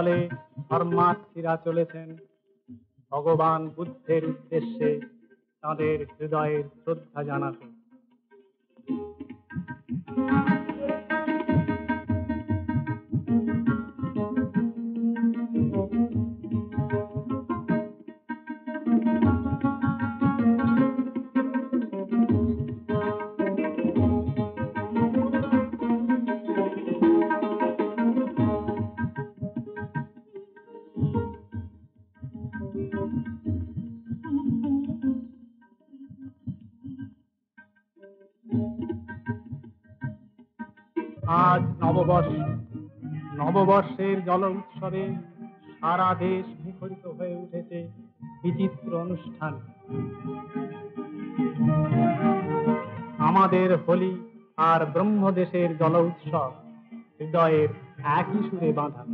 তলে ধর্মার্থীরা চলেছেন ভগবান বুদ্ধের উদ্দেশ্যে তাদের হৃদয়ের শ্রদ্ধা জানাতে। আজ নববর্ষ, নববর্ষের জল উৎসবে সারা দেশ মুখরিত হয়ে উঠেছে বিচিত্র অনুষ্ঠান। আমাদের হোলি আর ব্রহ্মদেশের জল উৎসব হৃদয়ের একই সুরে বাঁধা।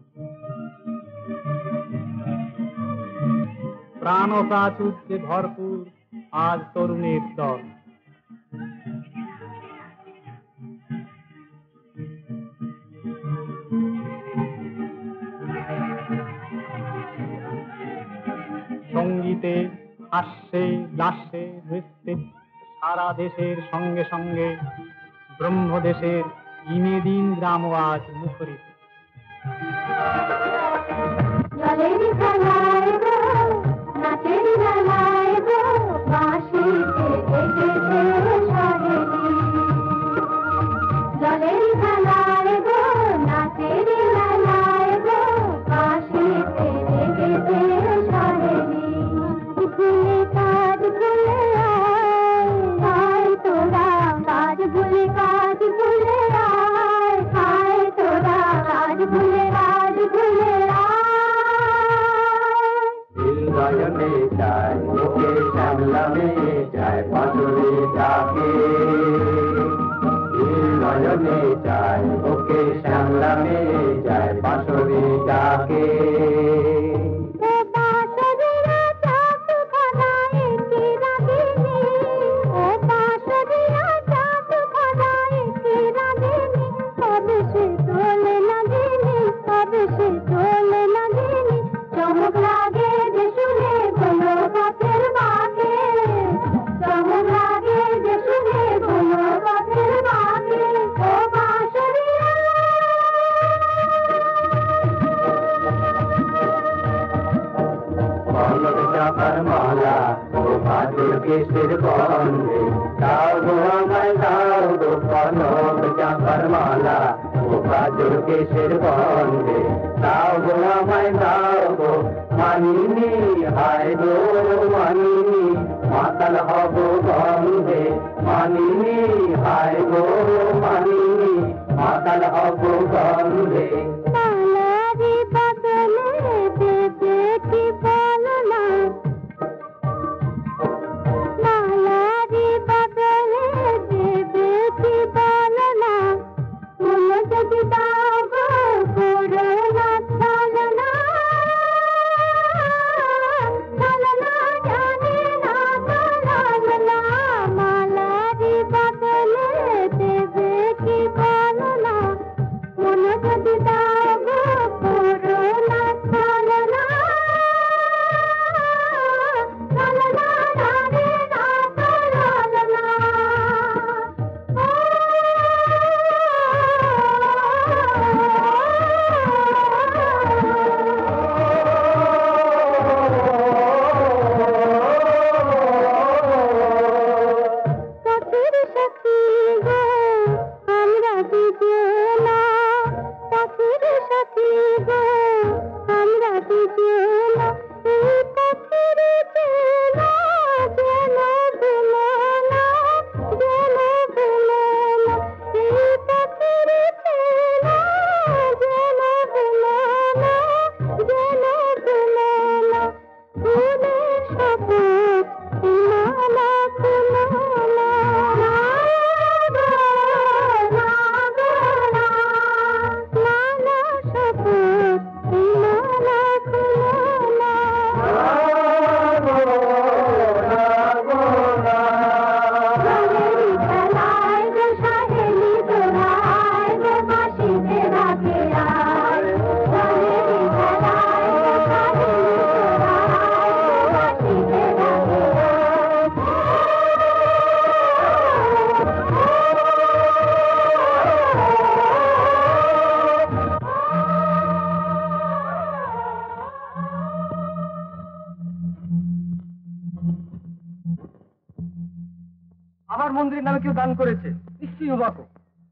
প্রাণ ও প্রাচুর্যে ভরপুর আজ তরুণের দল। সঙ্গীতে, হাস্যে, লাস্যে, নৃত্যে সারা দেশের সঙ্গে সঙ্গে ব্রহ্মদেশের ইমেদিন গ্রামও আজ মুখরিত। মন্দিরের নামে কেউ দান করেছে, নিশ্চয়ই বাকো।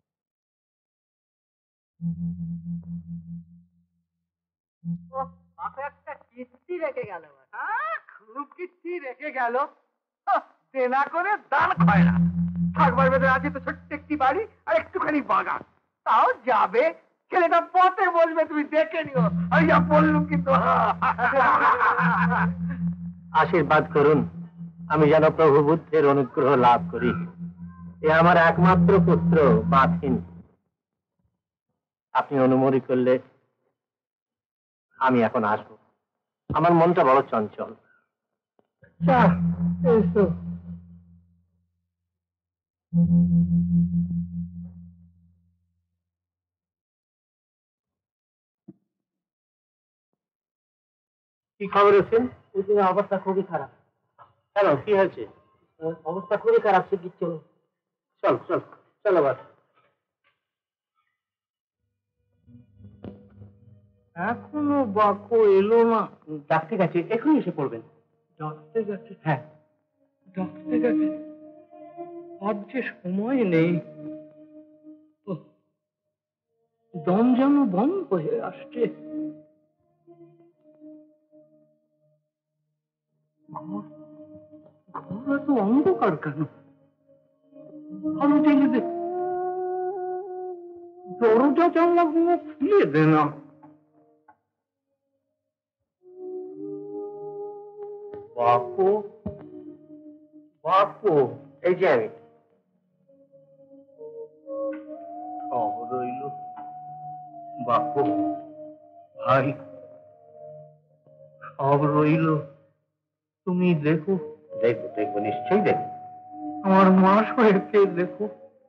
একটা কীর্তি রেখে গেল, খুব কীর্তি রেখে গেল। দেনা করে দান হয় না। থাকবার ভেতরে আছে তো ছোট্ট একটি বাড়ি আর একটুখানি বাগান, তাও যাবে ছেলেটা পথে বসবে, তুমি দেখে নিও। আমি যা বললুম কিন্তু। আশীর্বাদ করুন, আমি যেন প্রভু বুদ্ধের অনুগ্রহ লাভ করি। এ আমার একমাত্র পুত্র বাথিন। আপনি অনুমতি করলে আমি এখন আসবো। আমার মনটা বড় চঞ্চল। কি খবর আছে? অবস্থা খুবই খারাপ। কেন, কি হয়েছে? অবস্থা খুবই খারাপ, শিগগির চলো। চল চল চলো বাস। এখনো বাকো এলো না। ডাকতে গেছে, এখনই এসে পড়বেন। ডাকতে গেছে? হ্যাঁ, ডাকতে গেছে। আর যে সময় নেই, দম যেন বন্ধ হয়ে আসছে। ঘর এত অন্ধকার কেন? আলো জ্বেলে দে, দরজা জানলা গুলো খুলে দে না। বাপু, বাপু, এই যে আমি। খবর রইল বাপু, ভাই, সব রইল। তুমি দেখো। দেখবো দেখবো, নিশ্চয়ই দেখবো। আমার মা সহেবকে দেখো।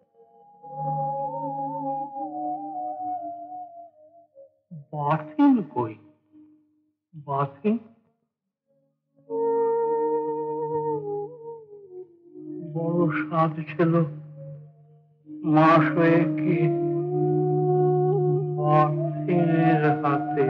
বাথিন কই? বাথিন বড় স্বাদ ছিল মা সহেবকে বাথিনের হাতে।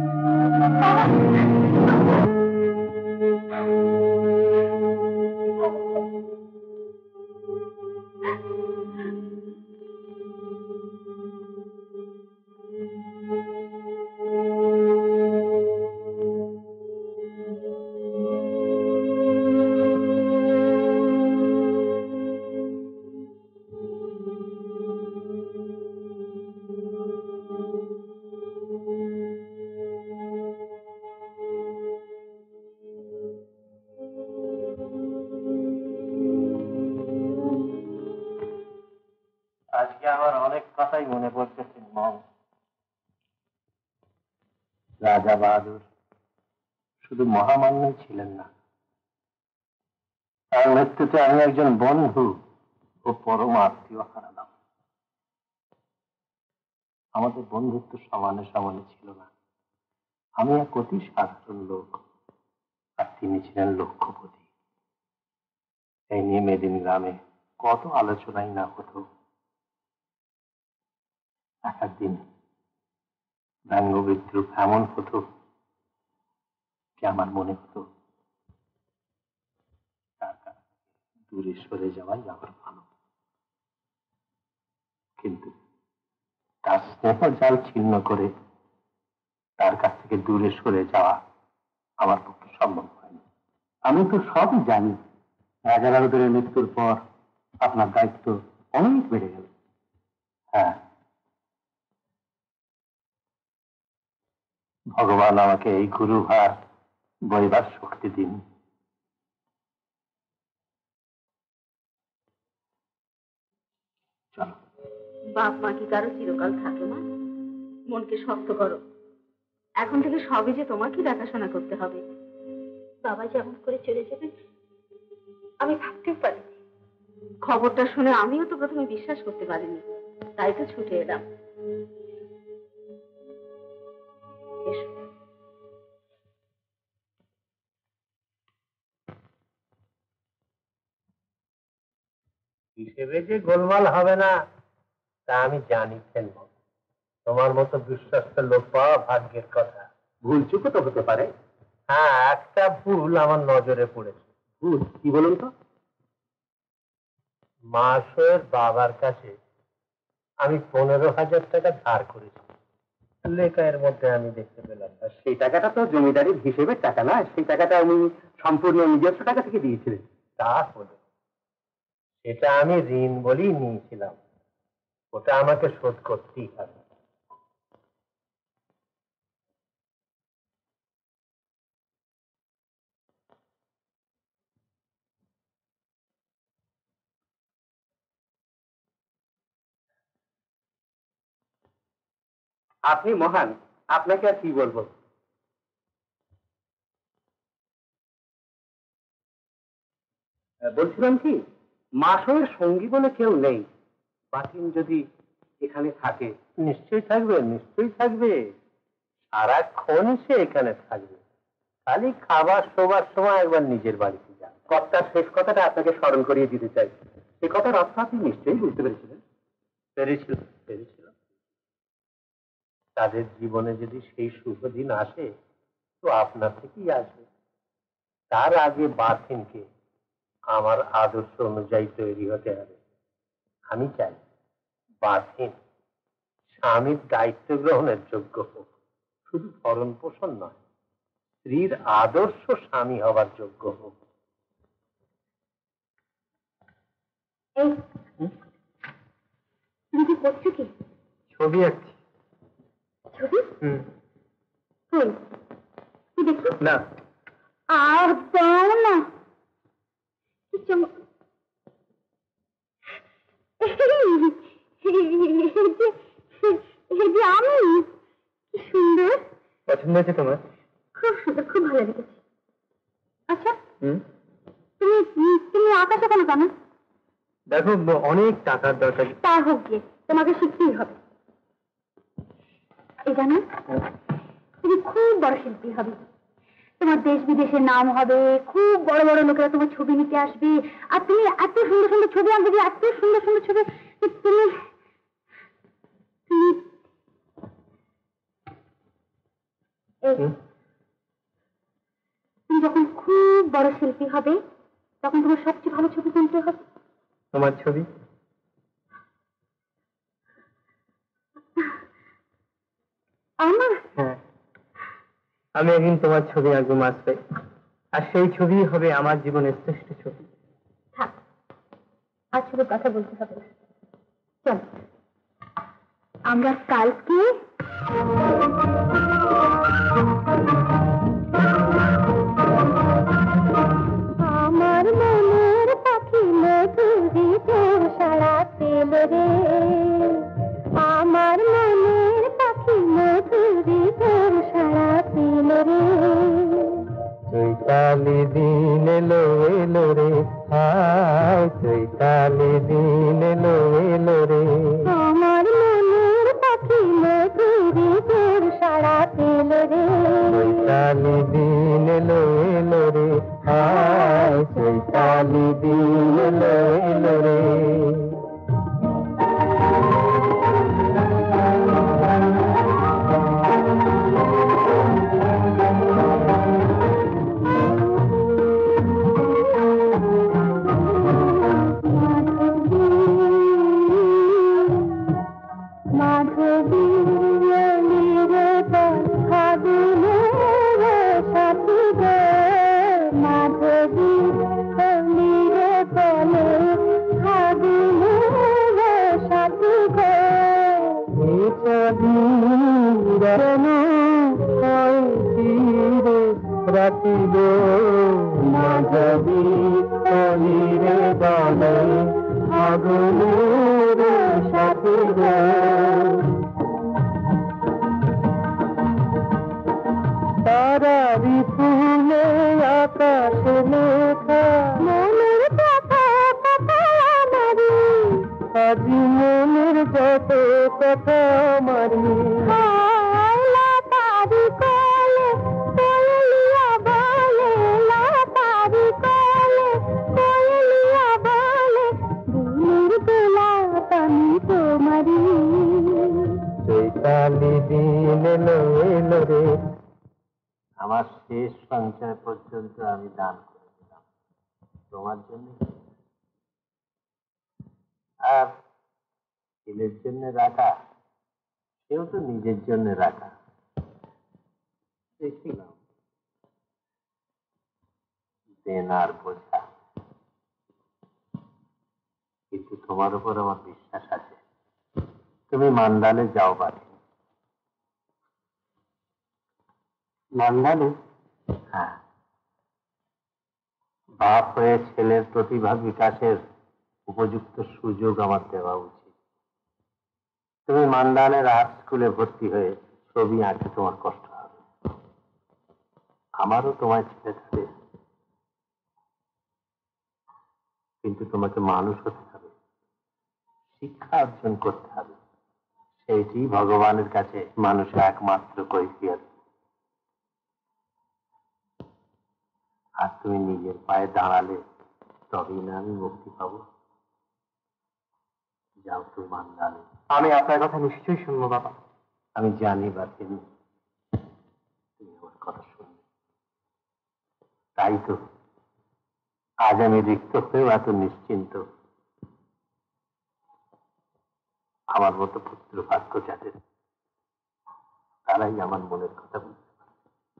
আজকে আমার অনেক কথাই মনে পড়তেছে মম। রাজা বাহাদুর শুধু মহামান্যই ছিলেন না, তার মৃত্যুতে আমি একজন বন্ধু ও পরম আত্মীয় হারালাম। আমাদের বন্ধুত্ব সমানে সমানে ছিল না। আমি এক অতি সাধারণ লোক, আর তিনি ছিলেন লক্ষ্যপতি। এই নিয়ে মেদিনী গ্রামে কত আলোচনাই না হতো। এক একদিন ব্যঙ্গ বিদ্রুপ এমন হতো যে আমার মনে হতো তার কাছ থেকে দূরে সরে যাওয়াই আমার ভালো। কিন্তু তার স্নেহ জাল ছিন্ন করে তার কাছ থেকে দূরে সরে যাওয়া আমার পক্ষে সম্ভব হয়নি। আমি তো সবই জানি। রাজা বাহাদুরের মৃত্যুর পর আপনার দায়িত্ব অনেক বেড়ে গেল। হ্যাঁ, ভগবান আমাকে এই গুরুভার বইবার শক্তি দিন। চলো। বাপ মা কি কারো চিরকাল থাকে না? মনকে শক্ত করো। এখন থেকে সবই যে তোমাকেই দেখাশোনা করতে হবে। বাবা যেমন করে চলে যাবে আমি ভাবতেও পারিনি। খবরটা শুনে আমিও তো প্রথমে বিশ্বাস করতে পারিনি, তাই তো ছুটে এলাম। হিসেবে যে গোলমাল হবে না তা আমি জানি। তোমার মতো বিশ্বস্ত লোক পাওয়া ভাগ্যের কথা। ভুল চুকো তো হতে পারে। হ্যাঁ, একটা ভুল আমার নজরে পড়েছে। ভুল কি বলুন তো? মাসের বাবার কাছে আমি 15,000 টাকা ধার করেছি, লেখা এর মধ্যে আমি দেখতে পেলাম। সেই টাকাটা তো জমিদারির হিসেবের টাকা না, সেই টাকাটা আমি সম্পূর্ণ নিজস্ব টাকা থেকে দিয়েছিলেন। তা হলো, সেটা আমি ঋণ বলেই নিয়েছিলাম, ওটা আমাকে শোধ করতেই হবে। আপনি মহান, আপনাকে আর কি বলবো। বলছিলাম কি, মাসের সঙ্গী বলে কেউ নেই, বাতিন যদি এখানে থাকে। নিশ্চয়ই থাকবে, নিশ্চয়ই থাকবে, সারাক্ষণ সে এখানে থাকবে, খালি খাবার শোবার সময় একবার নিজের বাড়িতে যান। কর্তার শেষ কথাটা আপনাকে স্মরণ করিয়ে দিতে চাই, সে কথার অর্থ আপনি নিশ্চয়ই বুঝতে পেরেছিলেন। পেরেছিল। তাদের জীবনে যদি সেই শুভ দিন আসে, তো আপনার থেকেই আসবে। তার আগে বাতিনকে আমার আদর্শ অনুযায়ী তৈরি হতে হবে। আমি চাই বাতিন স্বামীর দায়িত্ব গ্রহণের যোগ্য হোক, শুধু ভরণ পোষণ নয়, স্ত্রীর আদর্শ স্বামী হবার যোগ্য হোক। তুমি কি করছো কি? ছবি আঁকছি। ছবি? কই কি দেখি না, আর দাও না। কি চমক! আমি কি সুন্দর! পছন্দ হয়েছে তোমার? খুব সুন্দর, খুব ভালো লেগেছে। আচ্ছা, তুমি তুমি আকাশে কেন জানো? দেখো, অনেক টাকার দরকার। তা হোক গিয়ে, তোমাকে শিখতেই হবে। এই জানো, তুমি খুব বড় শিল্পী হবে, তোমার দেশ বিদেশের নাম হবে, খুব বড় বড় লোকেরা তোমার ছবি নিতে আসবে, আর তুমি এত সুন্দর সুন্দর ছবি আনবে, এত সুন্দর সুন্দর ছবি। তুমি তুমি যখন খুব বড় শিল্পী হবে, তখন তোমার সবচেয়ে ভালো ছবি তুলতে হবে। তোমার ছবি? আমার? হ্যাঁ, আমি একদিন তোমার ছবি আঁকবো মাস্টার, আর সেই ছবি হবে আমার জীবনের শ্রেষ্ঠ ছবি। থাক, আর শুধু কথা বলতে হবে না। চল, আমরা কালকে আমার মনের পাখি মধুরি তোর সারা পেল রে, আমার মনের পাখি মধুরি তোর সারা পেল রে। চৈতালি দিন এলো এলো রে, হায় চৈতালি দিন এলো এলো রে, আমার মনের পাখি মধুরি তোর সারা পেল রে, চৈতালি দিন এলো এলো রে, হায় চৈতালি দিন এলো এলো রে। রাতি গো মাধবী অলিরে বলে আগুনের সাথে গো, তারারি ফুলে আকাশে লেখা মনের কথা কথা আমারি, আজি মনের যত কথা আমারি, লাতারি কলে কোয়েলিয়া বলে, লাতারি কলে কোয়েলিয়া বলে, দিনের গোলাপ আমি তোমারি। চৈতালি দিন এলো এলো রে, আমার শেষ সঞ্চয় পর্যন্ত আমি দান করে দিলাম তোমার জন্য। আর ছেলের জন্য রাখা, সেও তো নিজের জন্য রাখা। দেখিলাম দেনার বোঝা, কিন্তু তোমার উপর আমার বিশ্বাস আছে। তুমি মান্দালে যাও বাড়ি। মান্দালে? হ্যাঁ, বাপ হয়ে ছেলের প্রতিভা বিকাশের উপযুক্ত সুযোগ আমার দেওয়া উচিত। তুমি মান্দালের আর্ট স্কুলে ভর্তি হয়ে ছবি আঁকতে তোমার কষ্ট হবে, আমারও তোমায় ছেড়ে যাবে, কিন্তু তোমাকে মানুষ হতে হবে, শিক্ষা অর্জন করতে হবে। সেইটি ভগবানের কাছে মানুষের একমাত্র কৈফিয়ত। আর তুমি নিজের পায়ে দাঁড়ালে তবেই না আমি মুক্তি পাবো। যাও তুমি মান্দালে। আমি আপনার কথা নিশ্চয়ই শুনবো বাবা। আমি জানি বাতিনি, তুমি আমার কথা শুনবে। তাই তো আজ আমি রিক্ত হয়েও এত নিশ্চিন্ত। আমার মতো পুত্র ভাগ্য যাদের, তারাই আমার মনের কথা বুঝতে পারে।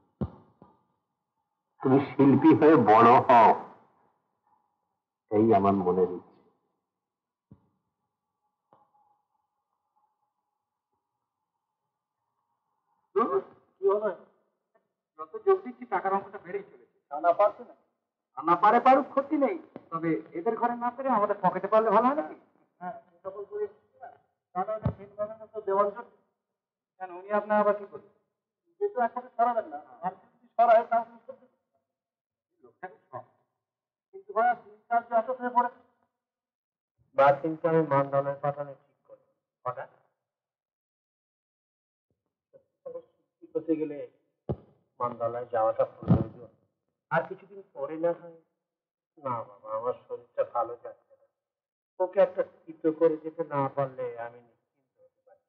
তুমি শিল্পী হয়ে বড় হও, এই আমার মনের ইচ্ছে। কি হলো? যত যোগ দিচ্ছি টাকার অঙ্কটা বেড়েই চলেছে। না পারছে না, না পারে পারুক, ক্ষতি নেই, তবে এদের ঘরে না পেরে আমাদের পকেটে পারলে ভালো হয় নাকি? হ্যাঁ, সকল করে দেওয়ার জন্য কেন উনি আপনার আবার কি করবেন? যেহেতু একসাথে সরাবেন না, আর যদি সরায় তাহলে লোকটাকে সব, কিন্তু ভাইয়া তিন চার যে অসুখ হয়ে পড়ে বা কিন্তু আমি মানদণ্ডের পাঠানো ঠিক করি হঠাৎ করতে গেলে মানদণ্ডায় যাওয়াটা প্রয়োজন। আর কিছুদিন পরে না হয়। না বাবা, আমার শরীরটা ভালো যাচ্ছে না, ওকে একটা চিত্র করে যেতে না পারলে আমি নিশ্চিন্ত হতে পারি।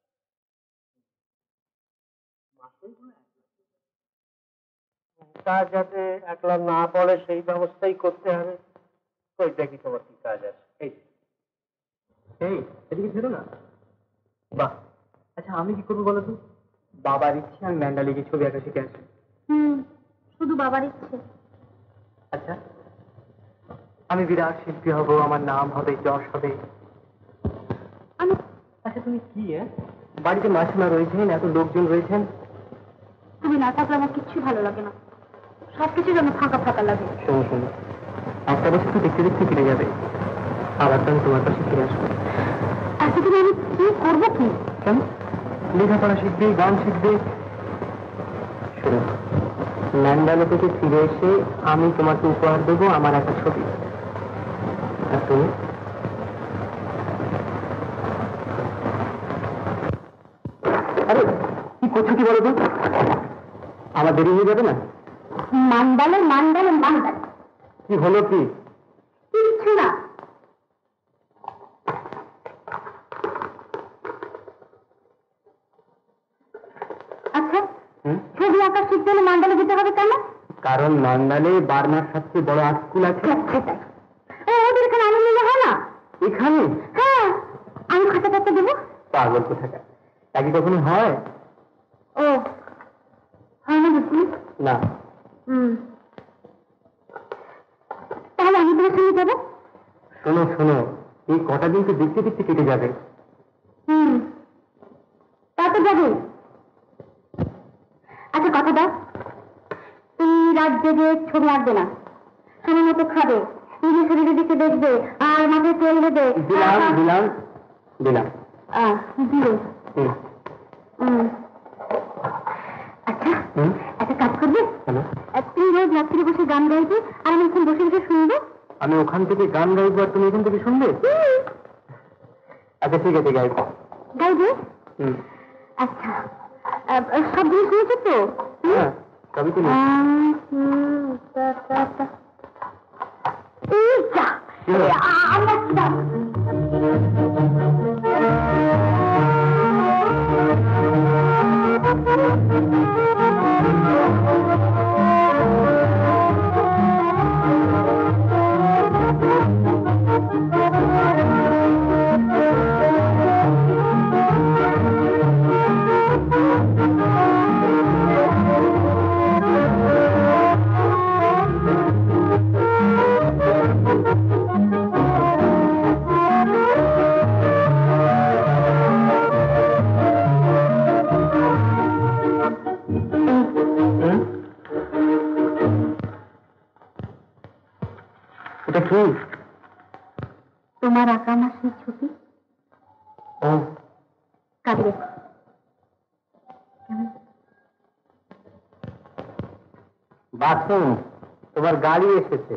তা যাতে একলা না পড়ে সেই ব্যবস্থাই করতে হবে। ওইটা কি তোমার কি কাজ আছে? এই এই এদিকে ছিল না। বাহ, আচ্ছা আমি কি করবো বলো তো? বাবার ইচ্ছে আমি ম্যান্ডালিকে ছবি আঁকা শিখে আসি। শুধু বাবার ইচ্ছে? আচ্ছা, আমি বিরাট শিল্পী হব, আমার নাম হবে, যশ হবে। আমি আচ্ছা তুমি কি বাড়িতে মাসিমা রয়েছেন, এত লোকজন রয়েছেন, তুমি না থাকলে আমার কিচ্ছু ভালো লাগে না, সবকিছু যেন ফাঁকা ফাঁকা লাগে। শোনো শোনো, একটা বছর তো দেখতে দেখতে ফিরে যাবে, আবার তো আমি তোমার কাছে ফিরে আসবো। এতদিন আমি কি করবো? কি কেন? লেখাপড়া শিখবে, গান শিখবে। শোনো, ম্যান্ডালা থেকে ফিরে এসে আমি তোমাকে উপহার দেবো আমার একটা ছবি। আর তুমি? আরে কি করছো কি বলো তো? আমার দেরি হয়ে যাবে না? মান্দালে মান্দালে মান্দালে কি হলো কি? কিচ্ছু না। আচ্ছা, ছবি আঁকা শিখতে হলে মান্দালে যেতে হবে কেন? কারণ মান্দালে বার্মার সবচেয়ে বড় আর্ট স্কুল আছে। ওদের এখানে আনন্দ হয় না? এখানে? হ্যাঁ, আমি খাতা টাতা দেবো। পাগল কোথাকার, তাকে কখনো হয়? ও হয় না বুঝলি? না। তাহলে আমি তোমার সঙ্গে যাবো। শোনো শোনো, এই কটা দিন তো দেখতে দেখতে কেটে যাবে। তা তো যাবে। আচ্ছা কথা দাও, তুমি রাত জেগে ছবি আঁকবে না, সময় মতো খাবে, নিজের শরীরের দিকে দেখবে, আর মাথায় তেল দেবে। দিলাম দিলাম দিলাম। দিলে আচ্ছা, একটা কাজ করবে, তুমি রোজ রাত্রি বসে গান গাইবে আর আমি এখন বসে বসে শুনবো। আমি ওখান থেকে গান গাইবো আর তুমি এখান থেকে শুনবে? আচ্ছা ঠিক আছে, গাইবো। গাইবে? আচ্ছা, সব জিনিস শুনেছো তো? হ্যাঁ, সবই তো এটা কি? তোমার আঁকা আমার সেই ছবি। ও কাজে বাসন, তোমার গাড়ি এসেছে।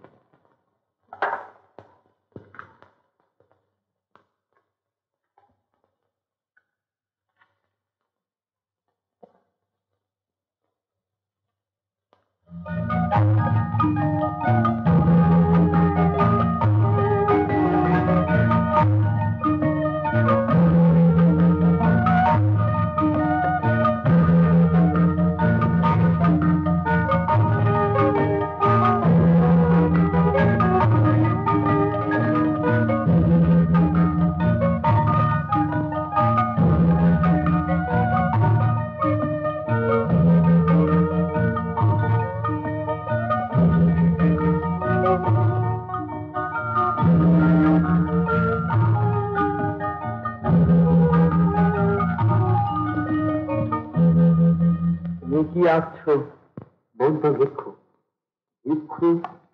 তুমি কি আঁকছো? বৌদ্ধ ভিক্ষু। ভিক্ষু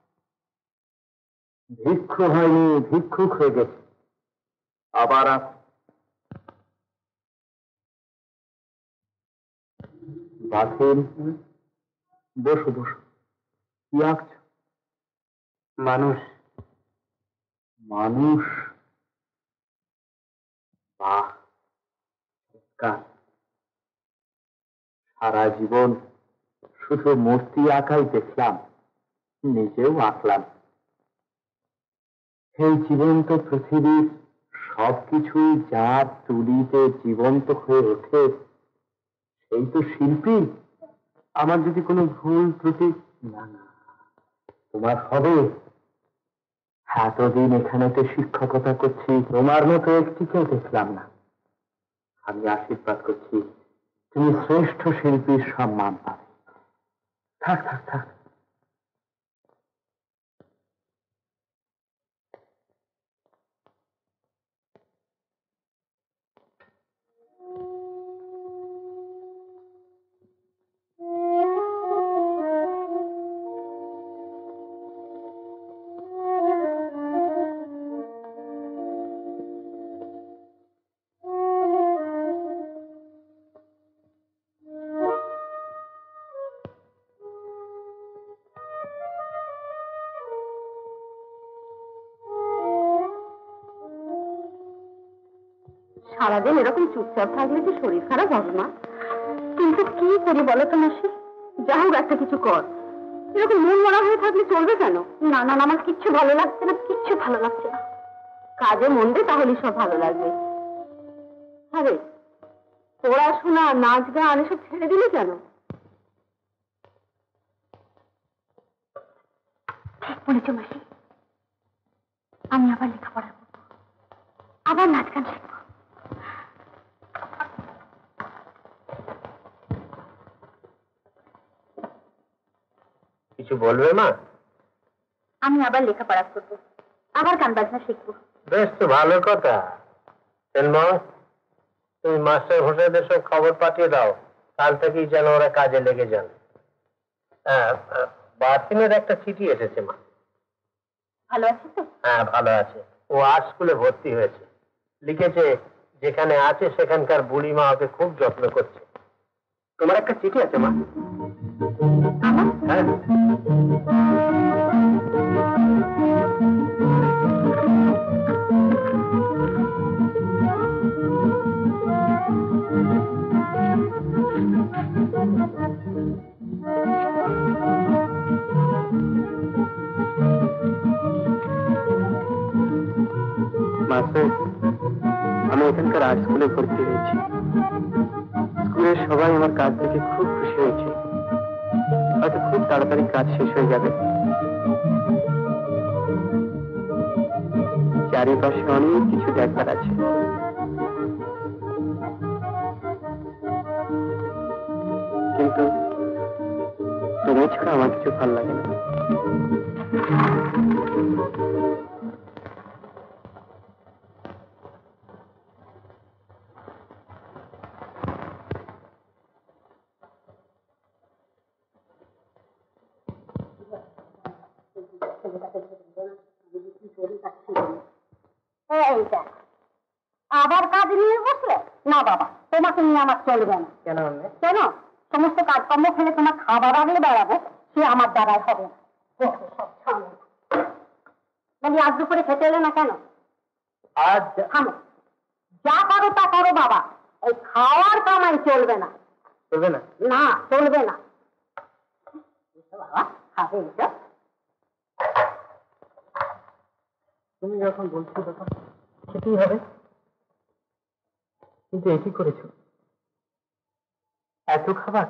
ভিক্ষু হয়নি, ভিক্ষুক হয়ে গেছে। আবার বাসের বসো বসো। কি আঁকছো? মানুষ। মানুষ? বাহ, সারা জীবন শুধু মূর্তি আঁকাই দেখলাম, নিজেও আঁকলাম। এই জীবন্ত পৃথিবীর সবকিছুই যা তুলিতে জীবন্ত হয়ে ওঠে সেই তো শিল্পী। আমার যদি কোনো ভুল ত্রুটি না না তোমার হবে। এতদিন এখানেতে শিক্ষকতা করছি, তোমার মতো একটিকেও দেখলাম না। আমি আশীর্বাদ করছি তুমি শ্রেষ্ঠ শিল্পীর সম্মান পাবে। থাক থাক থাক। সারাদিন এরকম চুপচাপ থাকলে কি শরীর খারাপ হবে মা? কিন্তু কি করি বলো তো মাসি? যা হোক একটা কিছু কর। এরকম মন মরা হয়ে থাকলে চলবে কেন? না না না, আমার কিচ্ছু ভালো লাগছে না, কিচ্ছু ভালো লাগছে না। কাজে মন দে, তাহলে সব ভালো লাগবে। আরে পড়াশোনা, নাচ গান এসব ছেড়ে দিলে কেন? ঠিক বলেছ মাসি, আমি আবার লেখাপড়া করবো, আবার নাচ গান শিখবো। কিছু বলবে মা? আমি আবার লেখাপড়া করবো, আবার গান বাজনা শিখবো। বেশ তো ভালো কথা। তুমি মাস্টার হোসেনদের সব খবর পাঠিয়ে দাও, কাল থেকেই যেন ওরা কাজে লেগে যান। হ্যাঁ, বাতিনের একটা চিঠি এসেছে মা। ভালো আছে তো? হ্যাঁ ভালো আছে। ও আর্ট স্কুলে ভর্তি হয়েছে। লিখেছে যেখানে আছে সেখানকার বুড়ি মা ওকে খুব যত্ন করছে। তোমার একটা চিঠি আছে মা? হ্যাঁ। মাস্টার, আমি এখানকার আর্ট স্কুলে ভর্তি হয়েছি। স্কুলের সবাই আমার কাজ দেখে খুব খুশি হয়েছে। হয়তো খুব তাড়াতাড়ি কাজ শেষ হয়ে যাবে। চারিপাশে অনেক কিছু দেখার আছে, কিন্তু তুমি ছাড়া আমার কিছু ভালো লাগে না। ছেলেটাকে কি করি যাচ্ছি এইটা আবার কাজ নিয়ে বসলে না বাবা, তোমাকে নিয়ে আমার চলবে না। কেন? কেন? সমস্ত কাজকর্ম ফেলে তোমার খাবার আগলে বেড়াবো, সে আমার দ্বারাই হবে না। বলি আজ দুপুরে খেতে এলে না কেন? আজ থামো, যা করো তা করো বাবা, এই খাওয়ার কামাই চলবে না। চলবে না? না, চলবে না বাবা, খাবে এটা। তুমি যখন বলছো তখন খেতেই হবে। কিন্তু একই করেছো, এত খাবার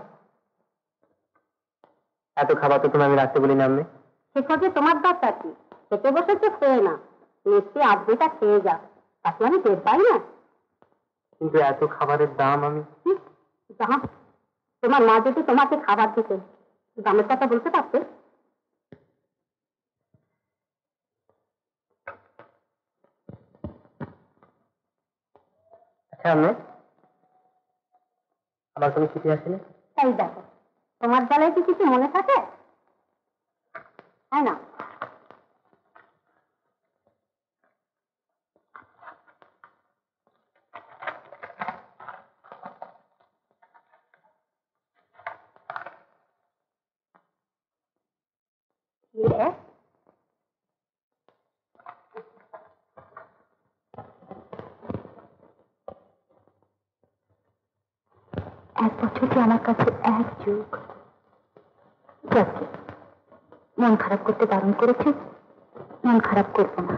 তো তুমি আমি রাখতে বলি না। আমি সেসবে তোমার দরকার কি? খেতে বসেছে খেয়ে না, নিশ্চয়ই আধটা খেয়ে যাও, তাকে আমি টের পাই না। কিন্তু এত খাবারের দাম আমি দাম? তোমার মা যদি তোমাকে খাবার দিতেন, দামের কথা বলতে পারতে? আচ্ছা আমি আমার কোনো চিঠি আসেনি। তাই দেখো, তোমার বেলায় কি কিছু মনে থাকে? হ্যাঁ না? এক বছরটি আমার কাছে এক যুগ। যাচ্ছে, মন খারাপ করতে বারণ করেছে, মন খারাপ করবো না।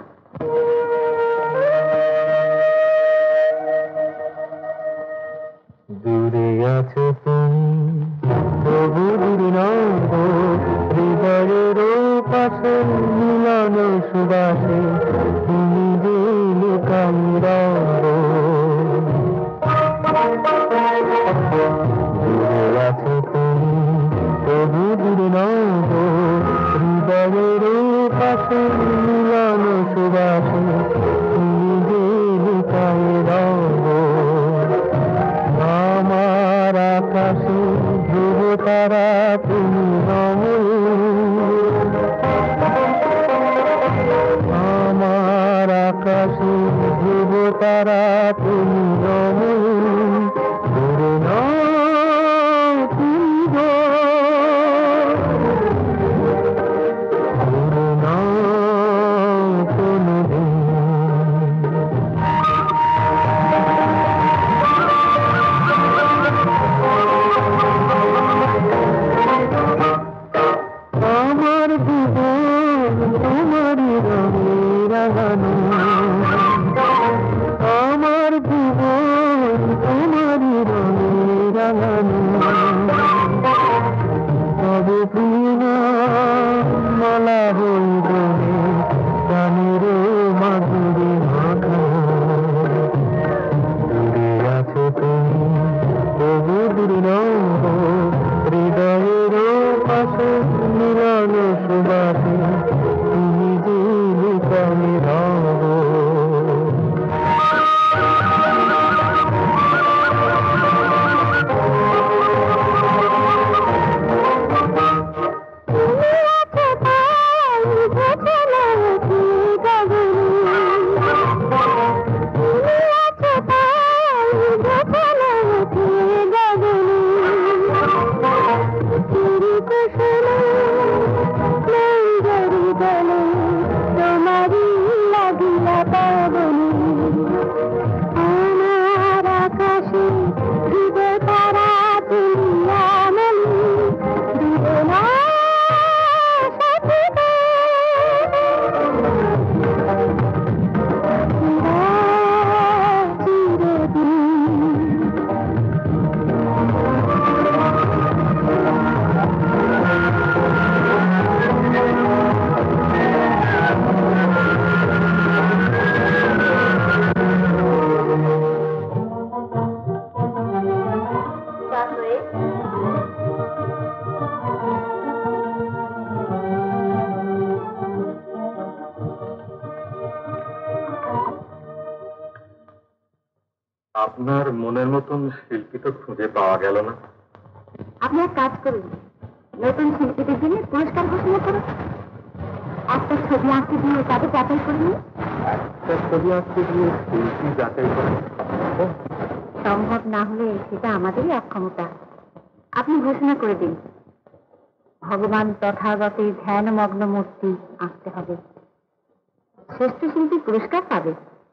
দূরে আছো তুমি, তবু দূরে নও, হৃদয়ের পাশে মিলন সুবাসে তুমি যে লুকাই রও। দূরে আছো তুমি, তবু দূরে নও, হৃদয়ের পাশে মিলন সুবাসে তুমি যে লুকাই রও। আমার আকাশে ধ্রুব তারা তুমি আমার আকাশে ধ্রুব তারা তুমি দূরে নও তুমি গো, দূরে নও কোনদিন। আমার জীবন তোমারই রঙে রাঙানো, আমার জীবন তোমারই রঙে রাঙানো। তবে প্রিয়া মালা হইব প্রাণের মাধুরী মাখানো। দূরে আছো তুমি, তবু দূরে নও, হৃদয়ের পাশে মিলন সুবাসে তুমি যে লুকাই রও। আপনার মনের মতন শিল্পী তো খুঁজে পাওয়া গেল না। আপনি এক কাজ করুন, নতুন শিল্পীদের জন্য পুরস্কার ঘোষণা করুন। একটা ছবি আঁকতে দিয়ে তাকে যাচাই করিনি? একটা ছবি আঁকতে গিয়ে শিল্পী যাচাই করে সম্ভব না হলে সেটা আমাদেরই অক্ষমতা। আপনি ঘোষণা করে দিন, ভগবান তথাগতের ধ্যানমগ্ন মূর্তি আঁকতে হবে, শ্রেষ্ঠ শিল্পী পুরস্কার পাবে।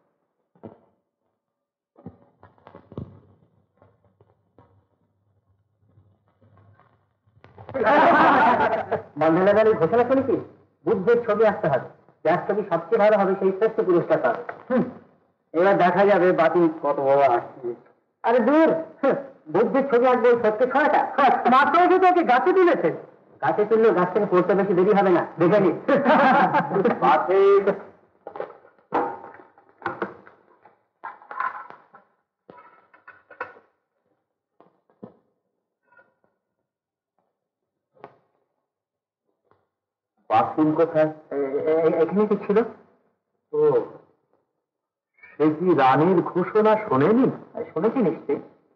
মন্ডলা গাড়ির ঘোষণা শুনেছি, বুদ্ধের ছবি আঁকতে হবে, যার ছবি সবচেয়ে ভালো হবে সেই শ্রেষ্ঠ পুরস্কার পাবে। এবার দেখা যাবে বাতি কত বড় আসছে। আরে দূর, বুদ্ধের ছবি আঁকবে 70-100টা, মাত্র এসে ওকে গাছে তুলেছে। গাছে তুললেও গাছ থেকে পড়তে বেশি দেরি হবে না, দেখে নি। বাথরুম কোথায়? এখানে কি ছিল? ও, সে কি রানীর ঘোষণা শোনেনি? শুনেছি নিশ্চয়ই।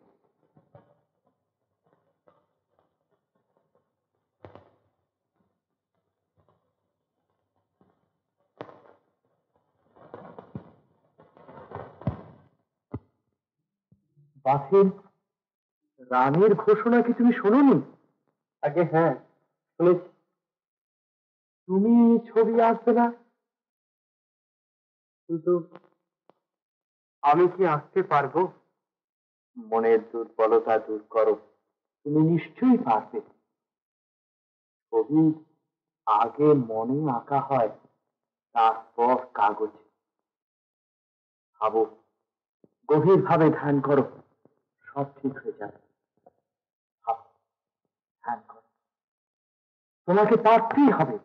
বাথিন, রানীর ঘোষণা কি তুমি শোনোনি? আগে হ্যাঁ শুনেছি। তুমি ছবি আঁকবে না, কিন্তু আমি কি আঁকতে পারবো? মনের দুর্বলতা দূর করো, তুমি নিশ্চয়ই পারবে। ছবি আগে মনে আঁকা হয়, তারপর কাগজে। ভাবো, গভীরভাবে ধ্যান করো, সব ঠিক হয়ে যাবে। ভাবো, ধ্যান করো, তোমাকে পারতেই হবে।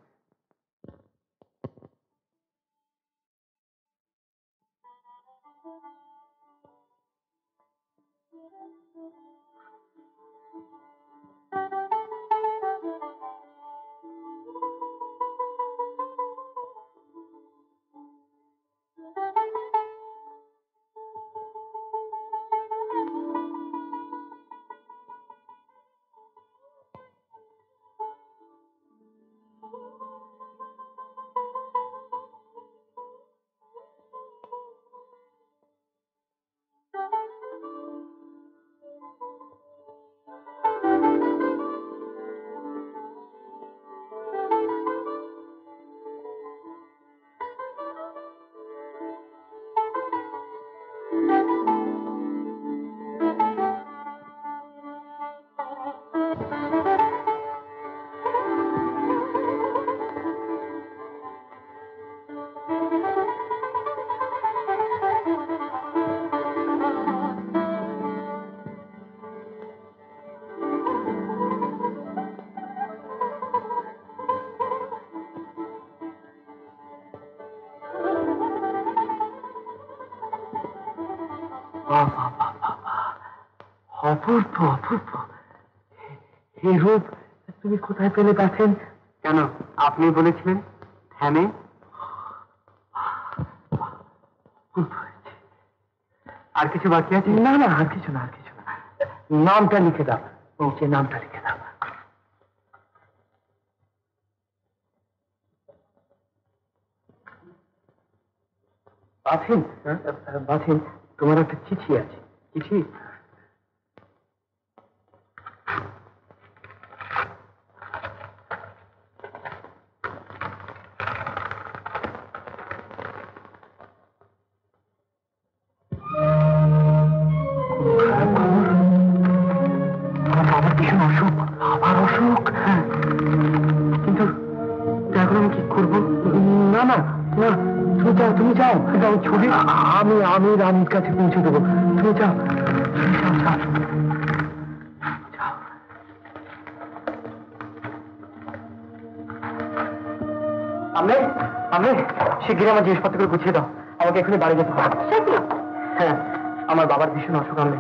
অপূর্ব, অপূর্ব এই রূপ তুমি কোথায় পেলে পাচ্ছেন? কেন, আপনি বলেছিলেন ধ্যানে। আর কিছু বাকি আছে? না না, আর কিছু না, আর কিছু না। নামটা লিখে দাও, নিচে নামটা লিখে দাও। বাথিন, বাথিন, তোমার একটা চিঠি আছে। চিঠি? অসুখ, আবার অসুখ। হ্যাঁ, কিন্তু এখন আমি কি করবো? না না না, তুমি যাও, তুমি যাও, যাও ছবি আমি আমি রানীর কাছে পৌঁছে দেবো। তুমি যাও, তুমি যাও, যাও, যাও। আমি আমি শিগগিরই আমার জিনিসপত্রগুলো গুছিয়ে দাও, আমাকে এখনই বাড়ি যেতে হবে। হ্যাঁ, আমার বাবার ভীষণ অসুখ। আমি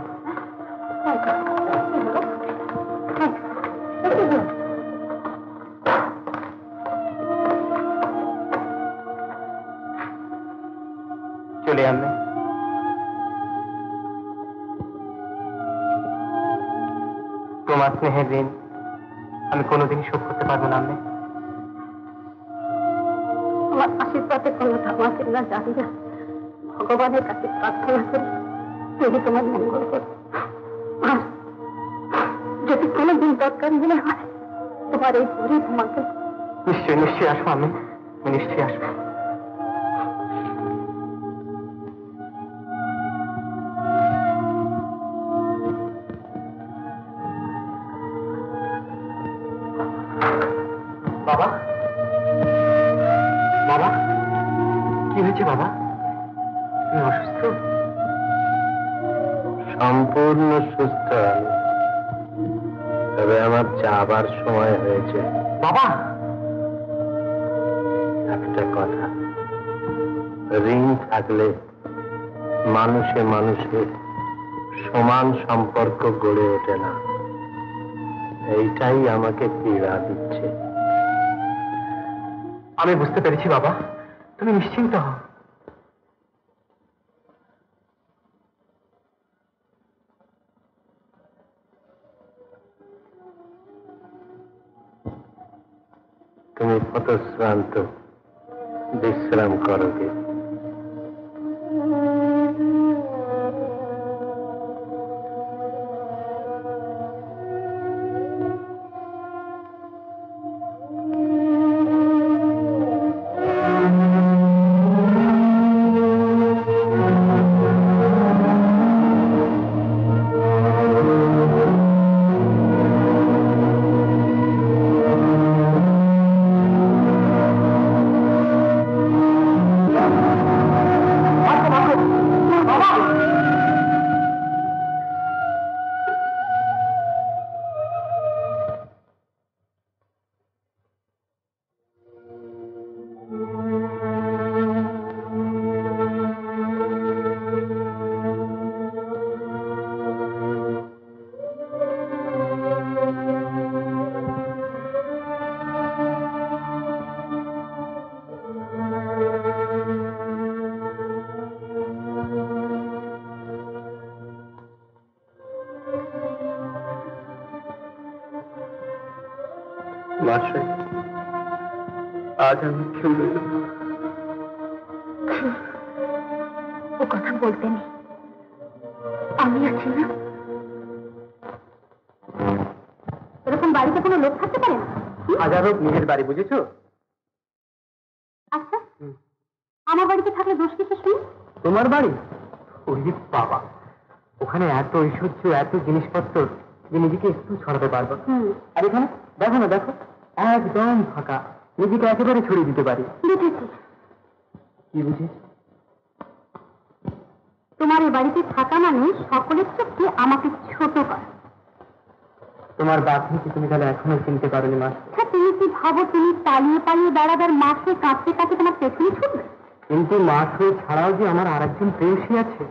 চলে আনবে। তোমার স্নেহের ঋণ আমি কোনোদিনই শোধ করতে পারবো না। আমি আমার পাশের পথে কোনো থামাতে না জানি না, ভগবানের কাছে প্রার্থনা করি তুমি তোমার মঙ্গল করো। আর যদি কোনোদিন দরকার মনে হয় তোমার এই ঘরে তোমাকে। নিশ্চয়ই নিশ্চয়ই আসবো, আমি নিশ্চয়ই আসবো। বাবা, বাবা, কি হয়েছে বাবা? তুমি অসুস্থ? সম্পূর্ণ সুস্থ আমি, তবে আমার যাবার সময় হয়েছে। বাবা, একটা কথা, ঋণ থাকলে মানুষে মানুষে সমান সম্পর্ক গড়ে ওঠে না, এইটাই আমাকে পীড়া দিচ্ছে। আমি বুঝতে পেরেছি বাবা, তুমি নিশ্চিন্ত হও। তুমি পথশ্রান্ত, বিশ্রাম করোগে। মাসে আজ আমি খেলে ও কথা বলতে নেই, আমি আছি না। এরকম বাড়িতে কোনো লোক থাকতে পারে না। হাজার হোক নিজের বাড়ি, বুঝেছো? আচ্ছা, আমার বাড়িতে থাকলে দোষ কিছু শুনি। তোমার বাড়ি? ওরে বাবা, ওখানে এত ঐশ্বর্য, এত জিনিসপত্র যে নিজেকে একটু ছড়াতে পারবো। আর এখানে দেখো না, দেখো একদম ফাঁকা, নিজেকে একেবারে ছড়িয়ে দিতে পারি। বুঝেছি। কি বুঝি? তোমার এই বাড়িতে থাকা মানে সকলের চোখে আমাকে ছোট করা। তোমার বাপকে তুমি তাহলে এখনো চিনতে পারোনি মা? আচ্ছা, তুমি কি ভাবো তুমি পালিয়ে পালিয়ে বেড়াবার মাসে কাঁপতে কাঁপতে তোমার পেছনে ছুটবে? কিন্তু মাসে ছাড়াও যে আমার আর একজন প্রেয়সী আছে।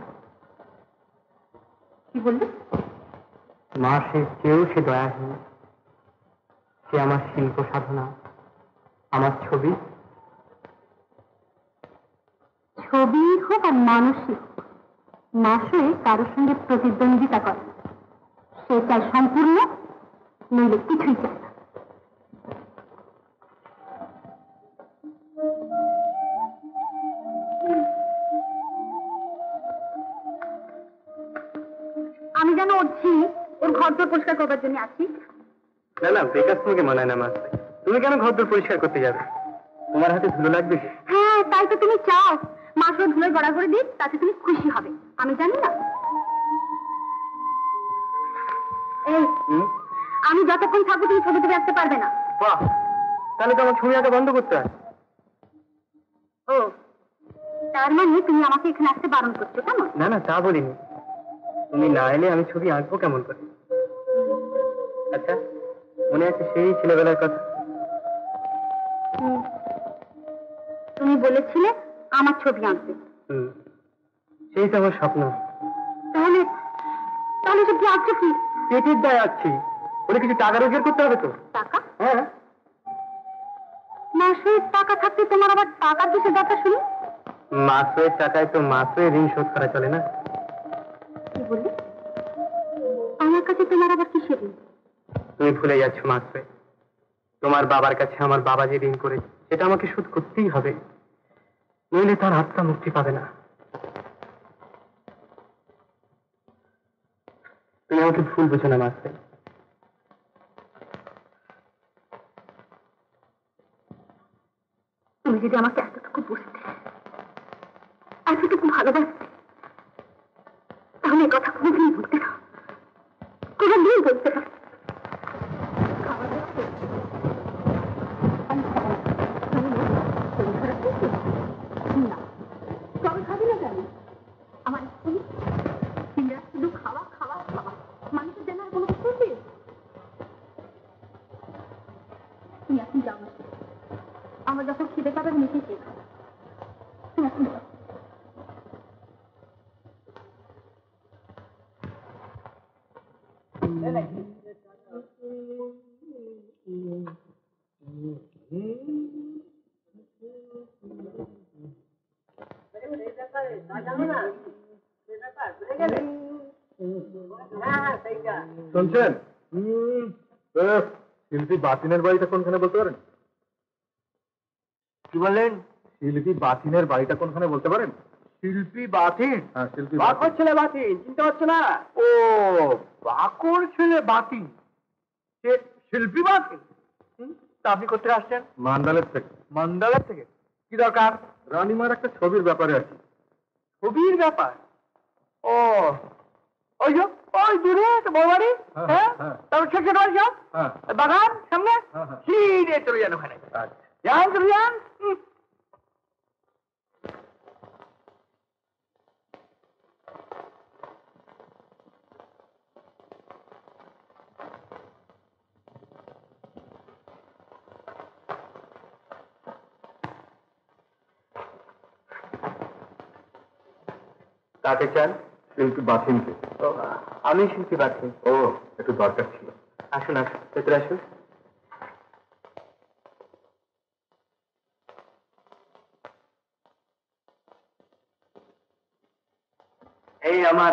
কি বললে? মাসে কেউ সে দয়াহীন, সে আমার শিল্প সাধনা, আমার ছবি। ছবি হোক আর মানুষই হোক, মাসে কারোর সঙ্গে প্রতিদ্বন্দ্বিতা করে। সে চায় সম্পূর্ণ, নইলে কিছুই চায় না। আমি যেন ওর ঝি, ওর ঘর দর পরিষ্কার করবার জন্য আছি। না না, বেকার তোমাকে মানায় না মা। তুমি কেন ঘর দর পরিষ্কার করতে যাবে? তোমার হাতে ধুলো লাগবে। হ্যাঁ, তাই তো তুমি চাও মাসও ধুলে গড়া করে দিই, তাতে তুমি খুশি হবে। আমি জানি না। এই, আমি যতক্ষণ থাকবো তুমি ছবি তুলে আসতে পারবে না। বাহ, তাহলে তো আমার ছবি আঁকা বন্ধ করতে হয়। ও, তার মানে তুমি আমাকে এখানে আসতে বারণ করছো, কেমন? না না, তা বলিনি। তুমি না এলে আমি ছবি আঁকবো কেমন করে? আচ্ছা, মনে আছে সেই ছেলেবেলার কথা? তুমি বলেছিলে আমার ছবি আঁকবে। সেই তো আমার স্বপ্ন। তাহলে তাহলে সব কি আঁকছো কি? পেটের দায় আছি বলে কিছু টাকা রোজগার করতে হবে তো। টাকা? হ্যাঁ। মাসে টাকা থাকতে তোমার আবার টাকার কিসের দরকার শুনি? মাসের টাকায় তো মাসে ঋণ শোধ করা চলে না। কি বললি? আমার কাছে তোমার আবার কিসের ঋণ? তুমি ভুলে যাচ্ছ মাসে। তোমার বাবার কাছে আমার বাবা যে ঋণ করে সেটা আমাকে শোধ করতেই হবে, নইলে তার আত্মা মুক্তি পাবে না। তুমি আমাকে ভুল বুঝো না মাস্টার। তুমি যদি আমাকে এতটুকু বুঝতে, এতটুকু ভালোবাসতে, তাহলে এই কথা কোনোদিন বলতে না, কোনোদিন বলতে না। খাবি না কেন? আমার শুধু খাওয়া খাওয়া খাওয়া, মানুষের যেন আর কোনো কিছু নেই। তুমি এখন যাও না, আমার যখন খিদে পাবে নিচে খেয়ে খাও। তুমি এখন যাও। শুনছেন? শিল্পী বাতিনের বাড়িটা কোনখানে বলতে পারেন? কি বললেন? শিল্পী বাতিনের বাড়িটা কোনখানে বলতে পারেন? শিল্পী বাতিন? হ্যাঁ, শিল্পী বাকর ছেলে বাতিন, চিনতে পারছো না? ও বাকর ছেলে বাতিন, সে শিল্পী বাতিন। তা আপনি কোথায় আসছেন? মান্দালের থেকে। মন্ডলের থেকে? কি দরকার? রানীমার একটা ছবির ব্যাপারে আছি। ছবির ব্যাপার? ও ওই যে ওই দূরে তো বড় বাড়ি, হ্যাঁ, হ্যাঁ, হ্যাঁ। তারপর ছোট বাড়ি সব হ্যাঁ, বাগান সামনে, হ্যাঁ, হ্যাঁ। সিঁড়ে চলে যান ওখানে। আচ্ছা। যান চলে যান। কাকে চান? শিল্পী বাতিনকে। আমি শিল্পী বাতিন। ও, একটু দরকার ছিল। আসুন আসুন, ভেতরে আসুন। এই আমার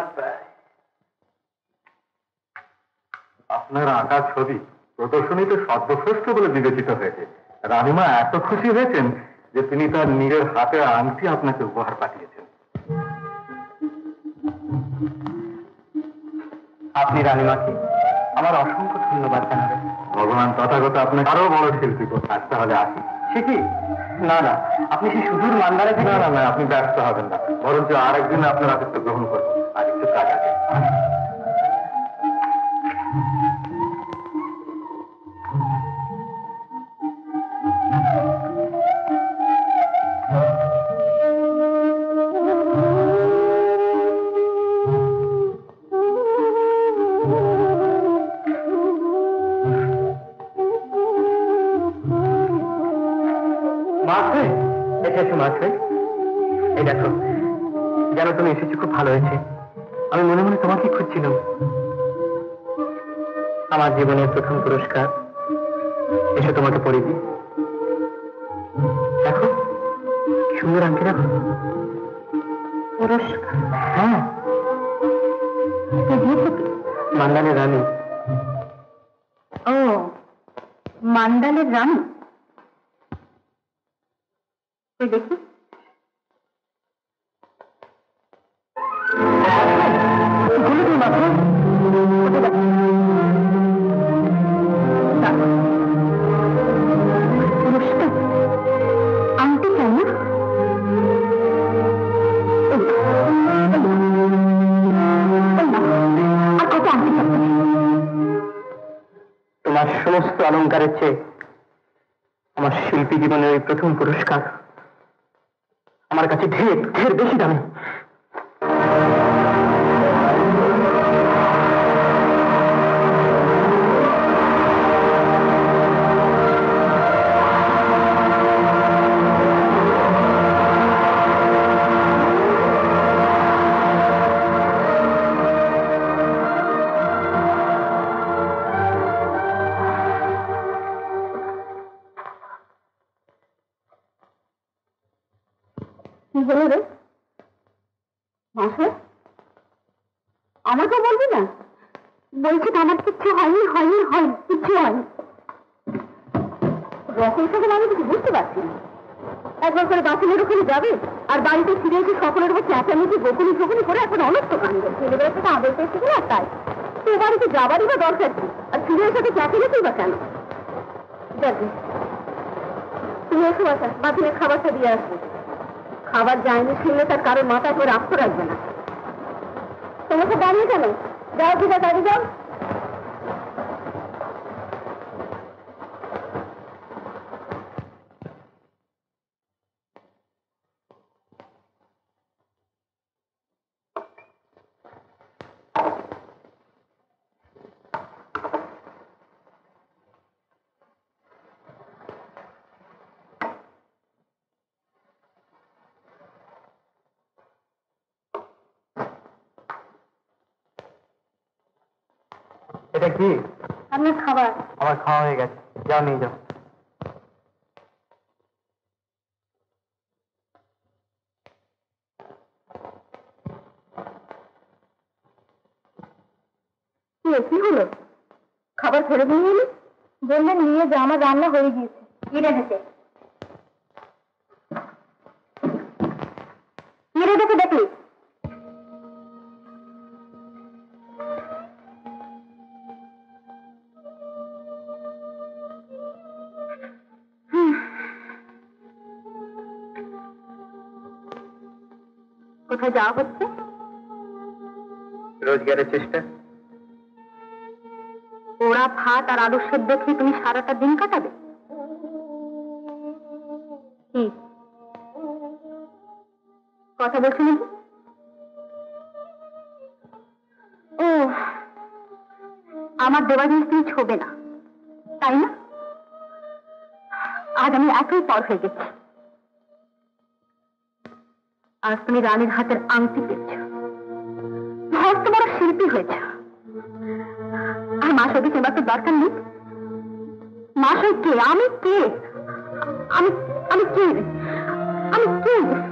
আপনার আঁকা ছবি প্রদর্শনীতে সর্বশ্রেষ্ঠ বলে বিবেচিত হয়েছে। রানীমা এত খুশি হয়েছেন যে তিনি তার নিজের হাতে আংটি আপনাকে উপহার পাঠিয়েছেন। আপনি রানীমাকে আমার অসংখ্য ধন্যবাদ জানাবেন। ভগবান তথাগত আপনাকে আরো বড় শিল্পী করুন। আজ তাহলে আসি। সে কি? না না, আপনি সেই সুদূর মান্দারে না না না, আপনি ব্যস্ত হবেন না, বরঞ্চ আরেকদিন আপনার আতিথ্য গ্রহণ করবেন। আর একটু কাজ আছে। মাছে এসেছো মাছে, এই দেখো, জানো তুমি এসেছো খুব ভালো হয়েছে। আমি মনে মনে তোমাকে খুঁজছিলাম। আমার জীবনের প্রথম পুরস্কার, এসে তোমাকে পড়ে দিই। দেখো কি সুন্দর আংটি, দেখো। পুরস্কার? হ্যাঁ, মান্দালের রানী। ও, মান্দালের রানী? দেখি। আংটি কেন? তোমার সমস্ত অলংকারের চেয়ে আমার শিল্পী জীবনের ওই প্রথম পুরস্কার আমার কাছে ঢের ঢের বেশি দামি। কি হলো রে মাসে? আমাকে বলবি না? বলছি আমার কিচ্ছু হয়নি, হয়নি, হয় কিচ্ছু হয়নি। যখন তখন আমি কিছু বুঝতে পারছি না। একবার করে বাতিলের ওখানে যাবে আর বাড়িতে ফিরে এসে সকলের উপর চেঁচামেচি বকুনি ঝকুনি করে এখন অনর্থ কাণ্ড। ছেলেবেলা থেকে আদর পেয়েছে কিনা তাই তো বাড়িতে যাবারই বা দরকার কি? আর ফিরে এসে তো চেঁচামেচি বা কেন? যাকে তুমি এসো বাসা, বাতিলের খাবারটা দিয়ে আসবে। খাবার যায়নি শুনলে তার কারোর মাথায় করে রাখতে রাখবে না। তোমাকে দাঁড়িয়ে কেন? যাও দিদা, দাঁড়িয়ে যাও। এটা কি? আপনার খাবার। আমার খাওয়া হয়ে গেছে, যাও নিয়ে যাও। কি হলো? খাবার ফেরত নিয়ে এলি? বললেন নিয়ে যা, আমার রান্না হয়ে গিয়েছে। কি রেখেছে? কি রেখেছে দেখলি? কোথায় যাওয়া হচ্ছে? রোজগারের চেষ্টা। ওরা ভাত আর আলু সেদ্ধ খেয়ে তুমি সারাটা দিন কাটাবে? কি কথা বলছো নাকি? ও, আমার দেওয়া জিনিস তুমি ছোবে না, তাই না? আজ আমি এতই পর হয়ে গেছি। আজ তুমি রানীর হাতের আংটি পেয়েছ, হয়তো তোমার শিল্পী হয়েছ। আর মা সবই চেবার তো দরকার নেই। মা সই কে? আমি কে? আমি আমি কে? আমি কে?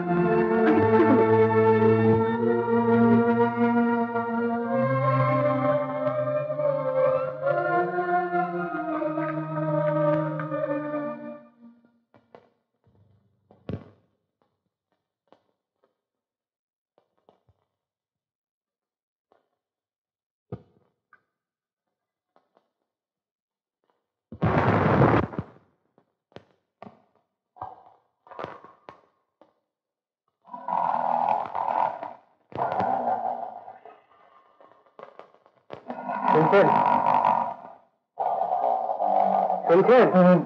শুনছেন? শুনছেন?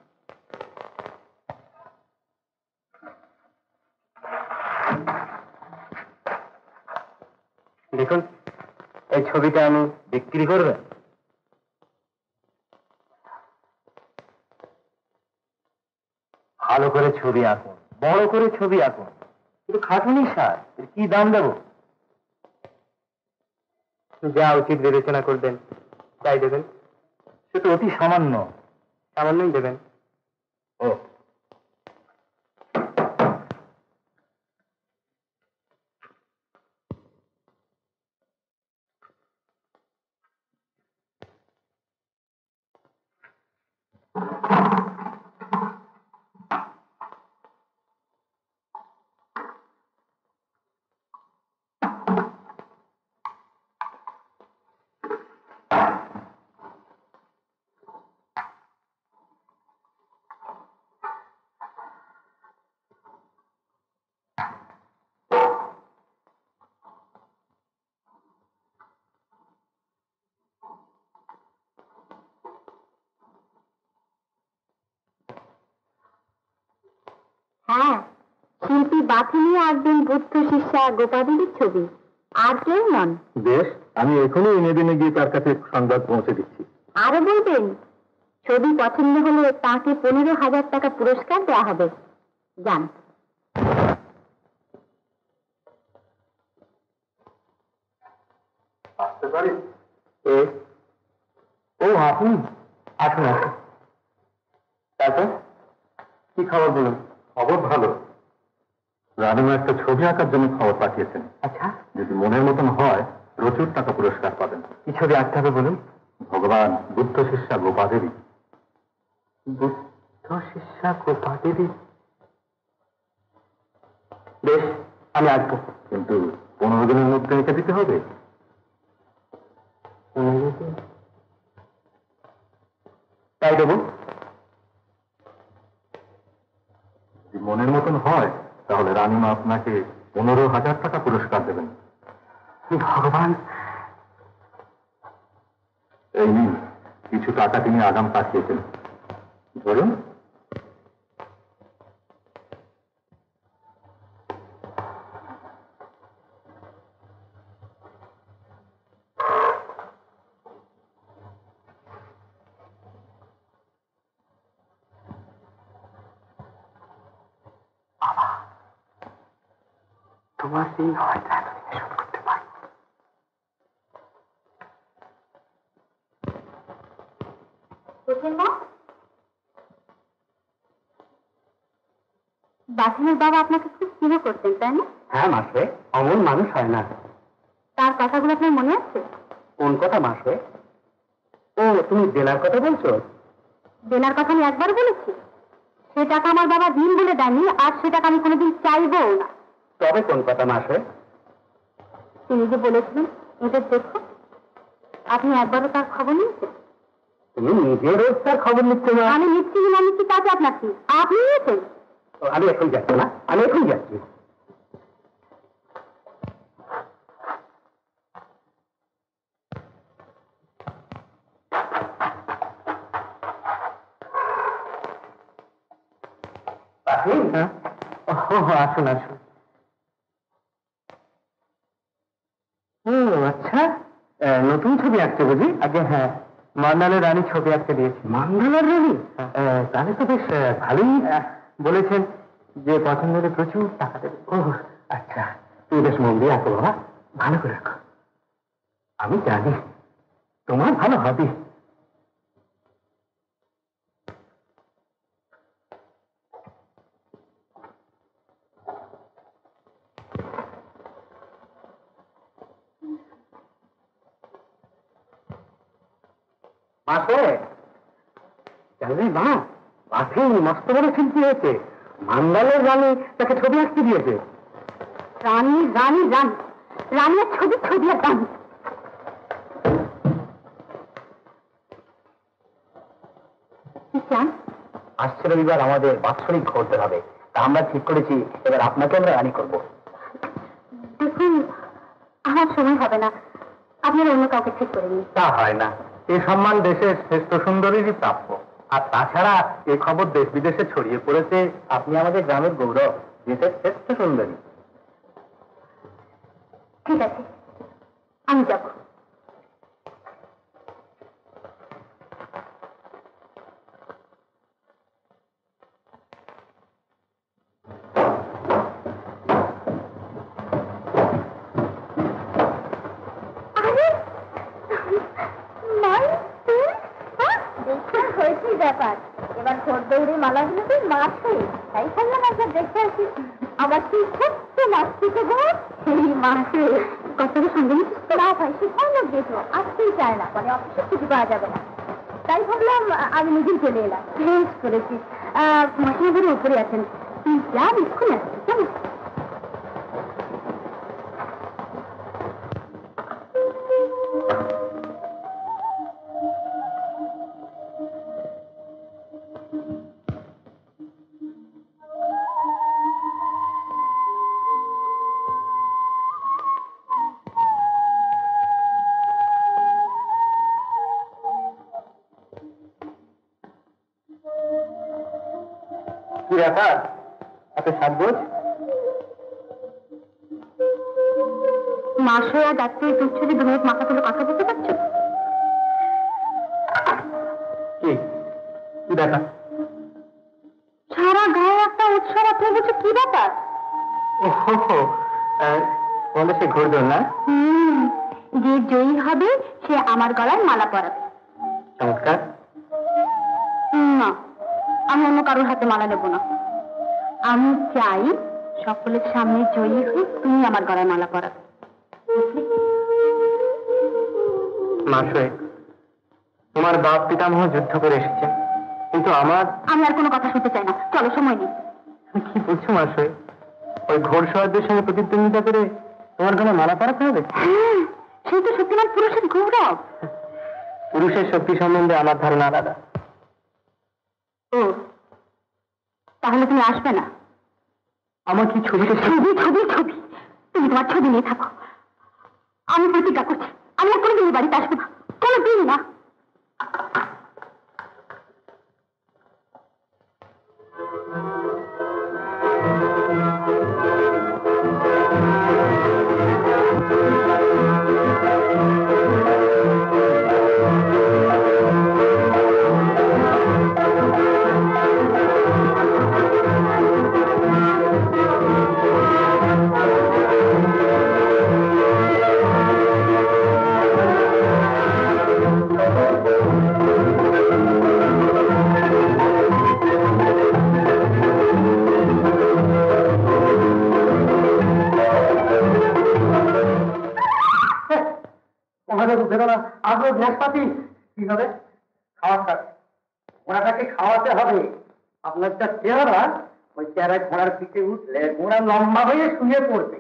দেখুন, এই ছবিটা আমি বিক্রি করবে। ভালো করে ছবি আঁকুন, বড় করে ছবি আঁকুন, কিন্তু খাটুনি সার, এর কি দাম দেবো? যা উচিত বিবেচনা করবেন তাই দেবেন। সে তো অতি সামান্য, সামান্যই দেবেন। ও, হ্যাঁ, শিল্পী বাথি নিয়ে আসবেন বুদ্ধ শিষ্যা গোপাদেবীর ছবি, আর কেউ নন। বেশ, আমি এখনই এনে দিনে গিয়ে তার কাছে সংবাদ পৌঁছে দিচ্ছি। আরো বলবেন, ছবি পছন্দ হলে তাকে 15,000 টাকা পুরস্কার দেওয়া হবে। যান। আসতে পারি? ও আপনি আসুন আসুন। তারপর কি খবর বলুন? খবর ভালো। রানিমা একটা ছবি আঁকার জন্য খবর পাঠিয়েছেন। আচ্ছা, যদি মনের মতন হয় প্রচুর টাকা পুরস্কার পাবেন। কি ছবি আঁকতে হবে বলুন? ভগবান বুদ্ধ শিষ্যা গোপাদেবী। বুদ্ধ শিষ্যা কোপাদেবী। বেশ, আমি আসবো, কিন্তু 15 দিনের মধ্যে রেখে দিতে হবে। তাই দেবো। যদি মনের মতন হয় তাহলে রানীমা আপনাকে 15,000 টাকা পুরস্কার দেবেন। ভগবান! এই নিন, কিছু টাকা তিনি আগাম পাঠিয়েছেন, ধরুন। তোমার ঋণ হয়তো এতদিনে শোধ করতে পারবো। বাথরুমের বাবা আপনাকে খুব স্নেহ করতেন, তাই না? হ্যাঁ মাসে, অমন মানুষ হয় না। তার কথাগুলো আপনার মনে আছে? কোন কথা মাসে? ও, তুমি দেনার কথা বলছো? দেনার কথা আমি একবার বলেছি। সে টাকা আমার বাবা দিন বলে দেয়নি, আর সে টাকা আমি কোনোদিন চাইবও না। তবে কোন কথা মাসে? তিনি যে বলেছিলেন এদের দেখো, আপনি একবারও তার খবর নিয়েছেন? তুমি নিজে রোজ তার খবর নিচ্ছ না? আমি নিচ্ছি কি না নিচ্ছি তাতে আপনার কি? আপনি নিয়েছেন? আমি এখন যাচ্ছি না, আমি এখন যাচ্ছি। আসুন আসুন। আচ্ছা, নতুন ছবি আঁকতে বুঝি? আগে হ্যাঁ, মান্দালের রানী ছবি আঁকতে দিয়েছি। মান্দালের রানী? তাহলে তো বেশ ভালোই। বলেছেন যে পছন্দ হলে প্রচুর টাকা দেবে। ও আচ্ছা, তুমি বেশ মন দিয়ে আঁকো বাবা, ভালো করে আঁকো। আমি জানি তোমার ভালো হবে। মাসে জানলে মা, মাঠে মস্ত বড় শিল্পী হয়েছে। মান্দালের রানী তাকে ছবি আঁকতে দিয়েছে। রানী রানী রানী রানীর ছবি ছবি আর রানী। কি চান? আসছে রবিবার আমাদের বাৎসরিক ঘটতে হবে, তা আমরা ঠিক করেছি এবার আপনাকে আমরা রানী করবো। দেখুন, আমার সময় হবে না, আপনারা অন্য কাউকে ঠিক করে নিন। তা হয় না, এই সম্মান দেশের শ্রেষ্ঠ সুন্দরীরই প্রাপ্য। আর তাছাড়া এই খবর দেশ বিদেশে ছড়িয়ে পড়েছে, আপনি আমাদের গ্রামের গৌরব, দেশের শ্রেষ্ঠ সুন্দরী। ঠিক আছে, আমি যাব। ব্যাপার, এবার ঘর দৌড়ে মালা হলো তুই মাসে, তাই ভাবলাম একবার দেখে আসি। আবার তুই ছোট্ট মাসিকে গো, সেই মাসে কতটা সঙ্গে না ভাই, সে ভালো গেছো, আসতেই চায় না, মানে অফিসে ছুটি পাওয়া যাবে না, তাই ভাবলাম আমি নিজেই চলে এলাম। বেশ করেছি। মাসিমা ধরে উপরে আছেন, তুই যা, এক্ষুনি আসছি, কেমন? কি ব্যাপার, এত সাজগোজ? মাসে আর ডাক্তারের দুধ ছবি দু মিনিট মাথা তুলে কথা বলতে পারছো? কি কি ব্যাপার? সারা গায়ে একটা উৎসব, আপনি বলছো কি ব্যাপার? ওহো, বলে সে ঘুরদোল না? যে জয়ী হবে সে আমার গলায় মালা পরাবে। চমৎকার। না, আমি অন্য কারোর হাতে মালা নেব না। আমি চাই সকলের সামনে জয়ী হয়ে তুমি আমার গলায় মালা পরাবে। মাসে তোমার বাপ পিতামহ যুদ্ধ করে এসেছেন, কিন্তু তো আমার। আমি আর কোনো কথা শুনতে চাই না, চলো, সময় নেই। কি বলছো মহাশয়? ওই ঘোর সহায়দের সঙ্গে প্রতিদ্বন্দ্বিতা করে তোমার কোনো মালা পরাতে হবে? সেই তো শক্তিমান পুরুষের গৌরব। পুরুষের শক্তি সম্বন্ধে আমার ধারণা আলাদা। ও, তাহলে তুমি আসবে না? আমার কি ছবিটা? ছবি ছবি ছবি, তুমি তোমার ছবি নিয়ে থাকো। আমি প্রতিজ্ঞা করছি, আমি আর কোনোদিন বাড়িতে আসবো না, কোনোদিন না। কি হবে? খাওয়াতে ঘোড়াটাকে খাওয়াতে হবে। আপনার যা চেহারা, ওই চেহারায় ঘোড়ার পিঠে উঠলে ঘোড়া লম্বা হয়ে শুয়ে পড়বে।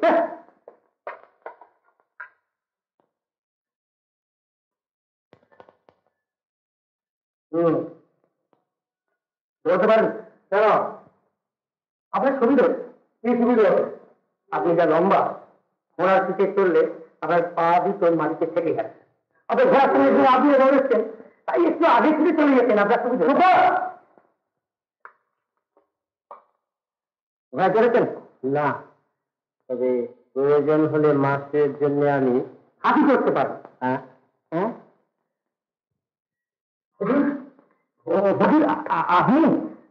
বলতে পারেন কেন? আপনার সুবিধা কি সুবিধা হবে? আপনি যা লম্বা, ঘোড়ার পিঠে চললে আপনার পা দুটো মাটিতে থেকে গেছে। আপনার ঘোড়ার সঙ্গে আপনি রয়েছেন, তাই একটু আগে ফিরে চলে যেতেন, আপনার সুবিধা। ঘোড়া চড়েছেন? না, তবে প্রয়োজন হলে মাসের জন্য আমি হাতি করতে পারি। হ্যাঁ হ্যাঁ, আপনি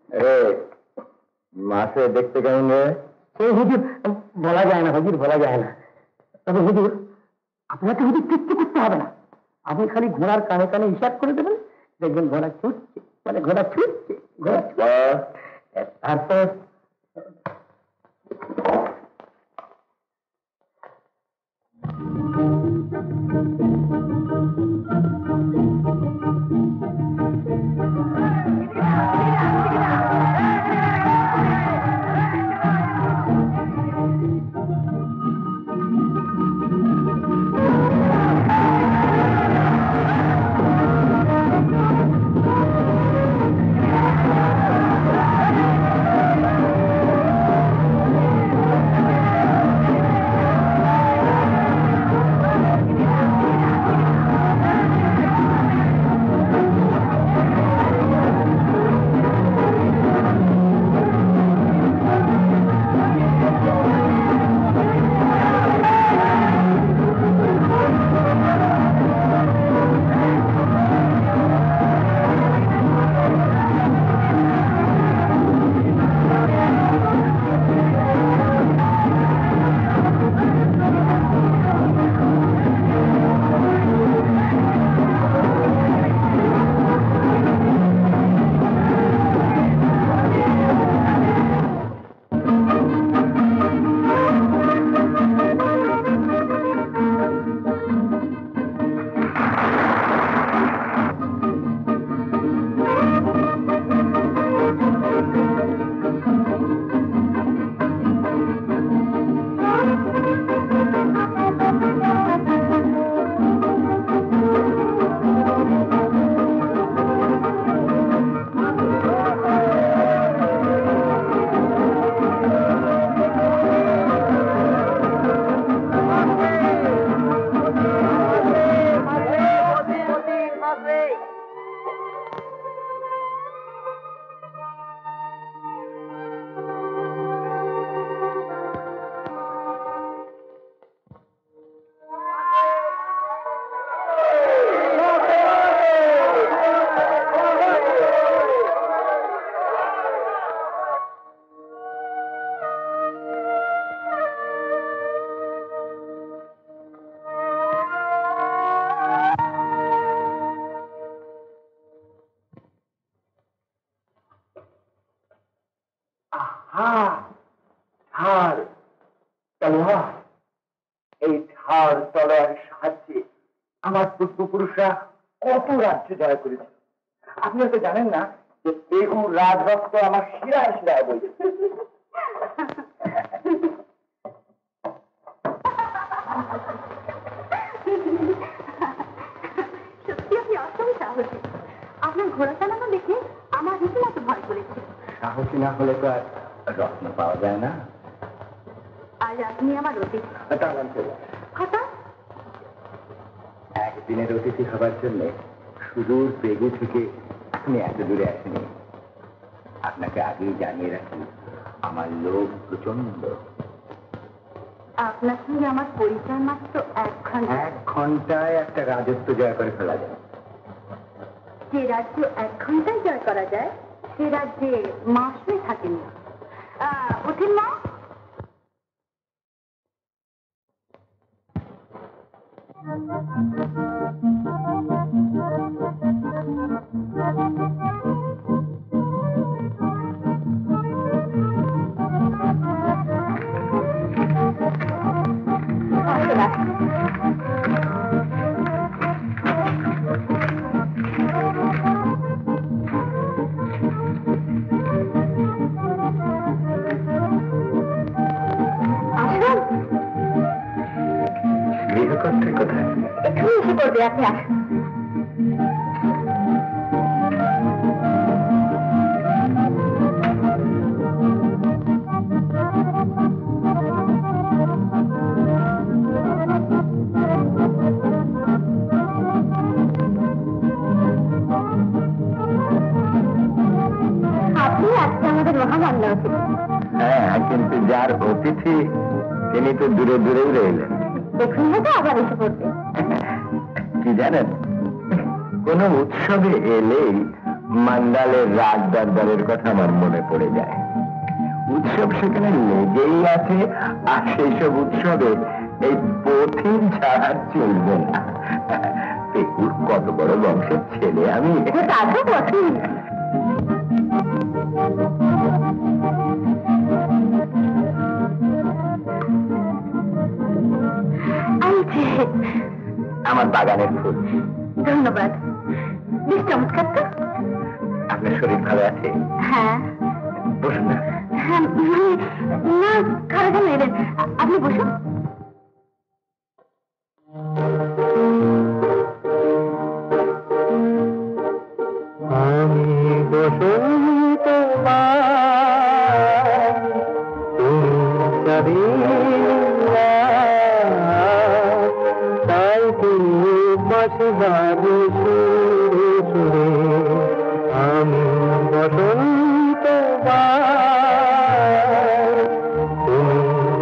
মাসে দেখতে কেমন রে? সেই হুজুর বলা যায় না, হুজুর বলা যায় না। তবে হুজুর, আপনাকে হুজুর কিচ্ছু করতে হবে না। আপনি খালি ঘোড়ার কানে কানে হিসাব করে দেবেন, দেখবেন ঘোড়া ছুটছে, মানে ঘোড়া ছুটছে, ঘোড়া ছুটছে। তারপর এই ঝাড় তলোয়ার সাহায্যে আমার পূর্বপুরুষরা কত রাজ্য জয় করেছে। আপনি হয়তো জানেন না বেগুন রাজরক্ত আমার শিরায় শিরায় বইছে। সত্যি আপনি অসম সাহসী। আপনার ঘোড়া চালানো দেখে আমার রীতিমতো ভয় করেছে। সাহসী না হলে তো আর রত্ন পাওয়া যায় না। আজ আপনি আমার অতিথি। হঠাৎ একদিনের অতিথি হবার জন্য সুদূর বেগু থেকে আমি এত দূরে আসিনি। আপনাকে আগেই জানিয়ে রাখি, আমার লোভ প্রচন্ড। আপনার সঙ্গে আমার পরিচয় মাত্র 1 ঘন্টা। 1 ঘন্টায় একটা রাজত্ব জয় করে ফেলা যায়। যে রাজ্য 1 ঘন্টায় জয় করা যায়, সে রাজ্যে মাসে থাকেন না। ওঠেন না। গৃহকর্ত্রী কোথায়? এখানে এসে পড়বে, আপনি আসুন। আপনি আজকে আমাদের মহামান্য অতিথি। হ্যাঁ, কিন্তু যার অতিথি তিনি তো দূরে দূরেই রইলেন। দেখুন হয়তো আবার এসে পড়বে। কি জানেন, কোন উৎসবে এলেই মান্দালের রাজ দরবারের কথা আমার মনে পড়ে যায়। উৎসব সেখানে লেগেই আছে, আর সেই সব উৎসবে এই পথির ছাড়া চলবে না। পেকুর কত বড় বংশের ছেলে আমি। তা তো বটেই। আমার বাগানের ফুল। ধন্যবাদ, বেশ চমৎকার তো। আপনার শরীর ভালো আছে? হ্যাঁ বসুন না। হ্যাঁ, না খারাপ নেবেন, আপনি বসুন। আমি বসন্ত তাই তুমি পাশে বাজে সুরে সুরে। আমি বসন্ত তুমি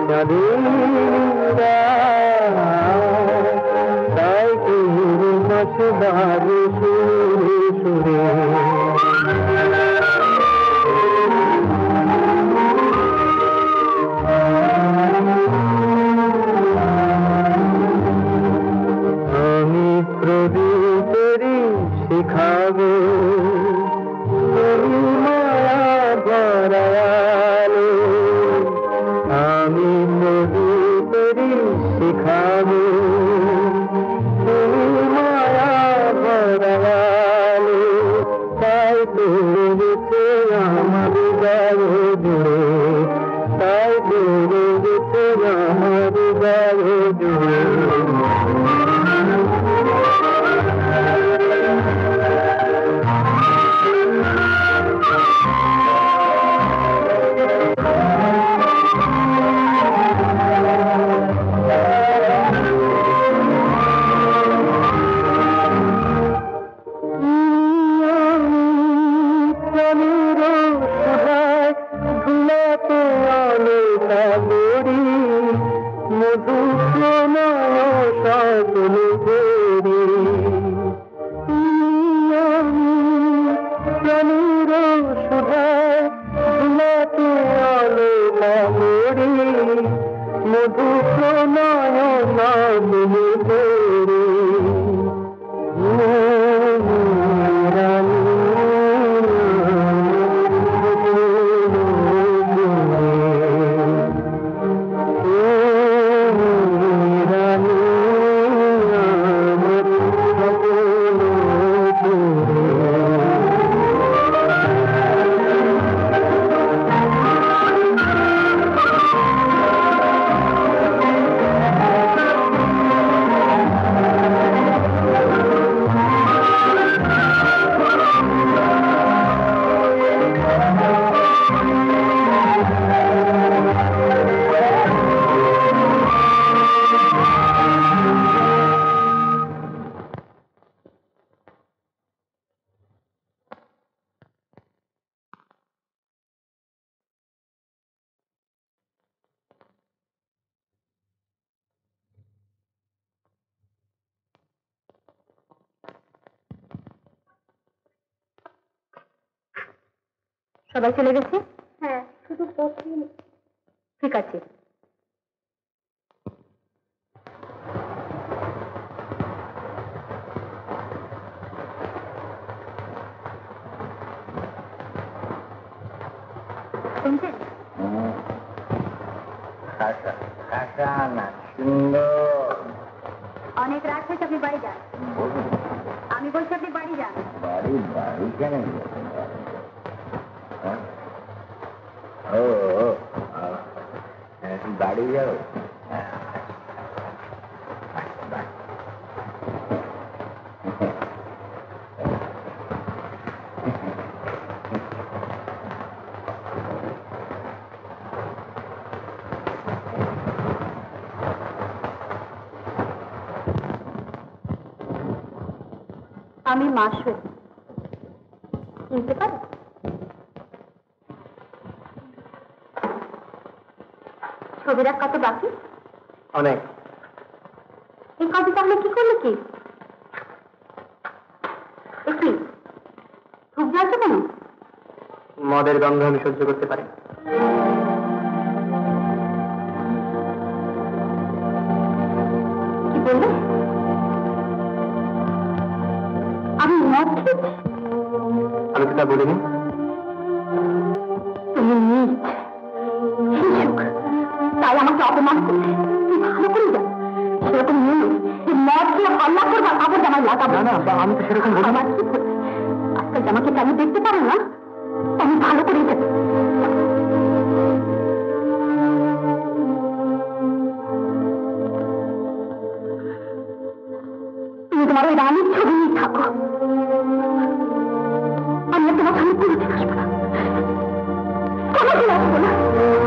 তাই তুমি পাশে বাজে সুরে সুরে। আমি প্রদীপেরই শিখাবো তুমি মায়া ভরালো। আমি প্রদীপেরই শিখাবো তুমি মায়া ভরালো। সবাই চলে গেছে? হ্যাঁ, শুধু পথিন। ঠিক আছে। শুনছেন? অনেক রাত হয়েছে, আপনি বাড়ি যান। আমি বলছি আপনি বাড়ি যান। বাড়ি কেন? বাড়ি যাও? আমি মাসুদ, চিনতে পারি? ছবিরা কত বাকি? অনেক। এই কবি তাহলে কি করলো কি? কি খুব যাচ্ছে কেন? মদের গন্ধ আমি সহ্য করতে পারি। কি বললে? আমি মদ খেয়েছি? আমি তো তা বলিনি। তুমি নিজ শিশুক, তাই আমাকে অপমান করলে। তুই ভালো করে যান, সেরকম নেই যে মদ খেয়ে হল্লা করবা কাপড় জামাই লাগাবো। না না, আমি তো সেরকম বলি না। আমার কি বলবে? আজকাল জামাকে কেন দেখতে পারো না? আমি ভালো করে যান। তুমি তোমার ওই রানীর ছবি নিয়ে থাকো, আমি আর তোমার সামনে কোনোদিন আসবো না, কোনোদিন আসবো না।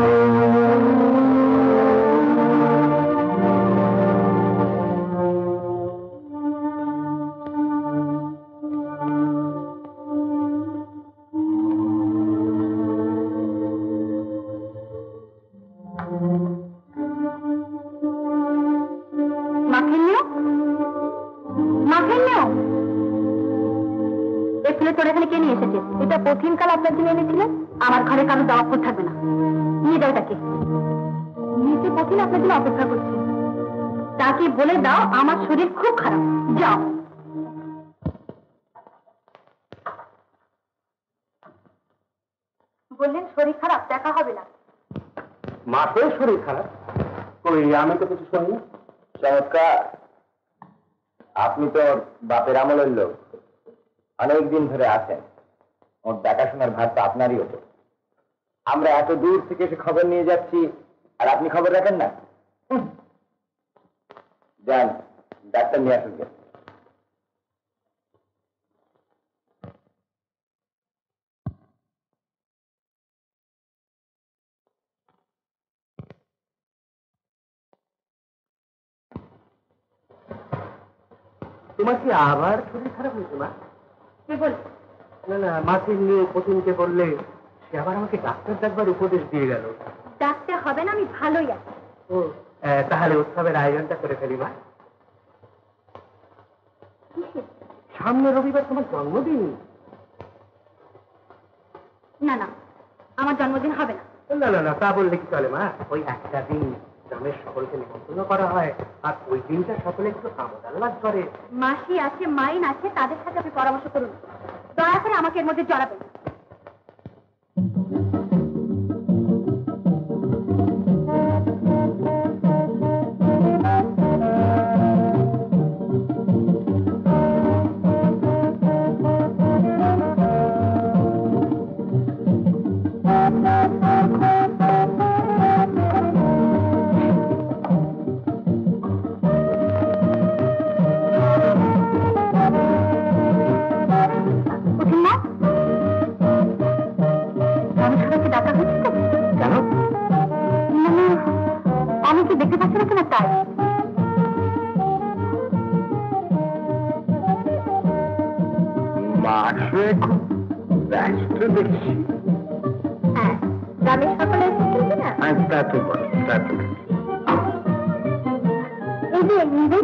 এটা পথিনকাল আপনার জন্য এনেছিলেন। আমার ঘরে কারো দাওয়াত করে থাকবে না, নিয়ে যাও তাকে। নিচে পথিন আপনার জন্য অপেক্ষা করছে, তাকে বলে দাও আমার শরীর খুব খারাপ। যাও। বললেন শরীর খারাপ, দেখা হবে না। মাসের শরীর খারাপ? কই, আমি তো কিছু শুনি। চমৎকার, আপনি তো বাপের আমলের লোক, অনেকদিন ধরে আছেন, ওর দেখাশোনার ভার তো আপনারই হতো। আমরা এত দূর থেকে এসে খবর নিয়ে যাচ্ছি আর আপনি খবর রাখেন না। যান, ডাক্তার নিয়ে আসুন। তোমার কি আবার শরীর খারাপ হয়েছে মা? কি বল? না না, মাকে নিয়ে পথিনকে বললে সে আবার আমাকে ডাক্তার ডাকবার উপদেশ দিয়ে গেল। ডাক্তার হবে না, আমি ভালোই আছি। ও, তাহলে উৎসবের আয়োজনটা করে ফেলি মা। সামনে রবিবার তোমার জন্মদিন। না না, আমার জন্মদিন হবে না। না না না, তা বললে কি চলে মা? ওই একটা দিন গ্রামের সকলকে নিমন্ত্রণ করা হয়, আর ওই দিনটা সকলে একটু আমোদ আহ্লাদ করে। মাসি আছে, মাইন আছে, তাদের সাথে আপনি পরামর্শ করুন, দয়া করে আমাকে এর মধ্যে জড়াবেন। ব্যস্ত দেখছি। হ্যাঁ, গ্রামের সকলে না। তা তো বল, তা তো এই যে নিবেন,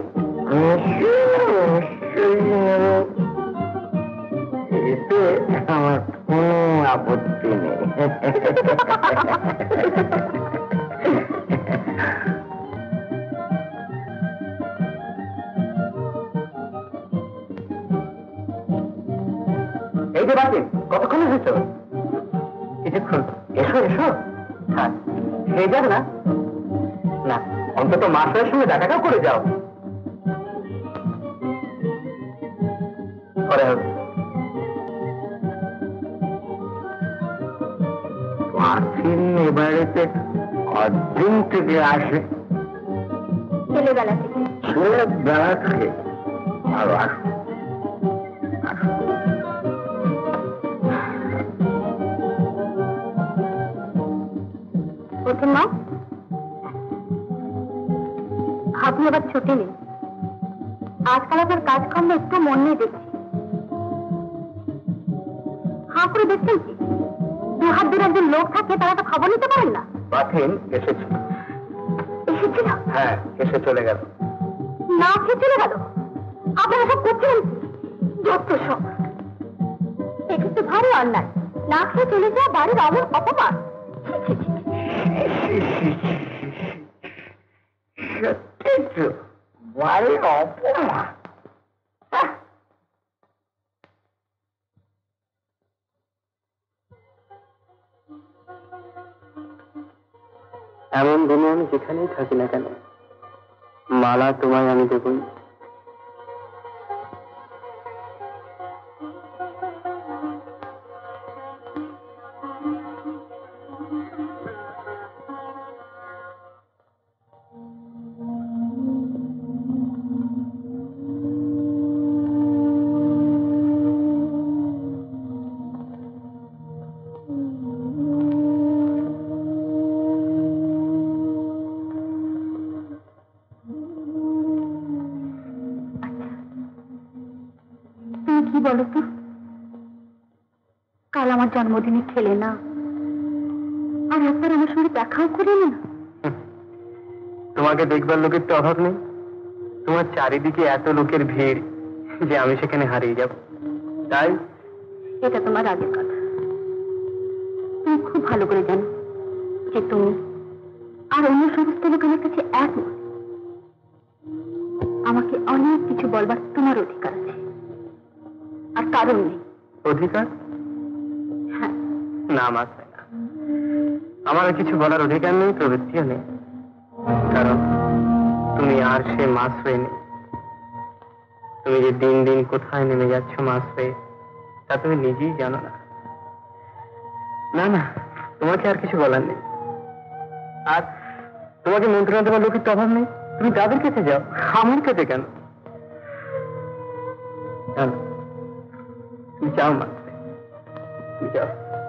এতে আমার কোনো আপত্তি নেই। এই যে বাকি কতক্ষণ এসেছো? কিছুক্ষণ। এসো এসো। হ্যাঁ সেই যাক না, না অন্তত মাস্টারের সঙ্গে দেখাটাও করে যাও। পরে হবে। মার্কিন এ বাড়িতে কদিন থেকে আসে? ছেলেবেলা থেকে। ছেলেবেলা থেকে? ভালো আসো। ওঠেন মা, আপনি আবার ছুটি নেই। আজকাল আপনার কাজকর্ম একটু মন নিয়ে দেখছি। হাঁ করে দেখছেন কি? দু হাত দূরে একজন লোক থাকে, তারা তো খবর নিতে পারেন না। বাথিন এসেছিল। এসেছিল? হ্যাঁ এসে চলে গেল। না খেয়ে চলে গেল? আপনারা সব করছিলেন কি? যত সব, এক্ষেত্রে ভারী অন্যায়। না খেয়ে চলে যাওয়া বাড়ির অমর অপমান। সত্যি তো বাড়ির অপমান। এমন দিনে আমি যেখানেই থাকি না কেন, মালা তোমায় আমি দেবই। কি বলো তো, কাল আমার জন্মদিনে খেলে না, আর একবার আমার সঙ্গে দেখাও করেনি না। তোমাকে দেখবার লোকের তো অভাব নেই। তোমার চারিদিকে এত লোকের ভিড় যে আমি সেখানে হারিয়ে যাব। তাই এটা তোমার আগের কথা। তুমি খুব ভালো করে জানো যে তুমি আর অন্য সমস্ত লোক আমার কাছে এক নয়। আমাকে অনেক কিছু বলবার তোমার অধিকার আছে, আর কারণ নেই। অধিকার? হ্যাঁ, না মাত্র না, আমার কিছু বলার অধিকার নেই, প্রবৃত্তিও নেই। কারণ তুমি আর সে মাছ হয়ে নেই। তুমি যে দিন দিন কোথায় নেমে যাচ্ছ মাছ হয়ে, তা তুমি নিজেই জানো না। না না, তোমাকে আর কিছু বলার নেই। আর তোমাকে মন্ত্রণা দেওয়ার লোকের তো অভাব নেই। তুমি তাদের কাছে যাও, আমার কাছে কেন? জানো, তুমি যাও মাত্র, তুমি যাও।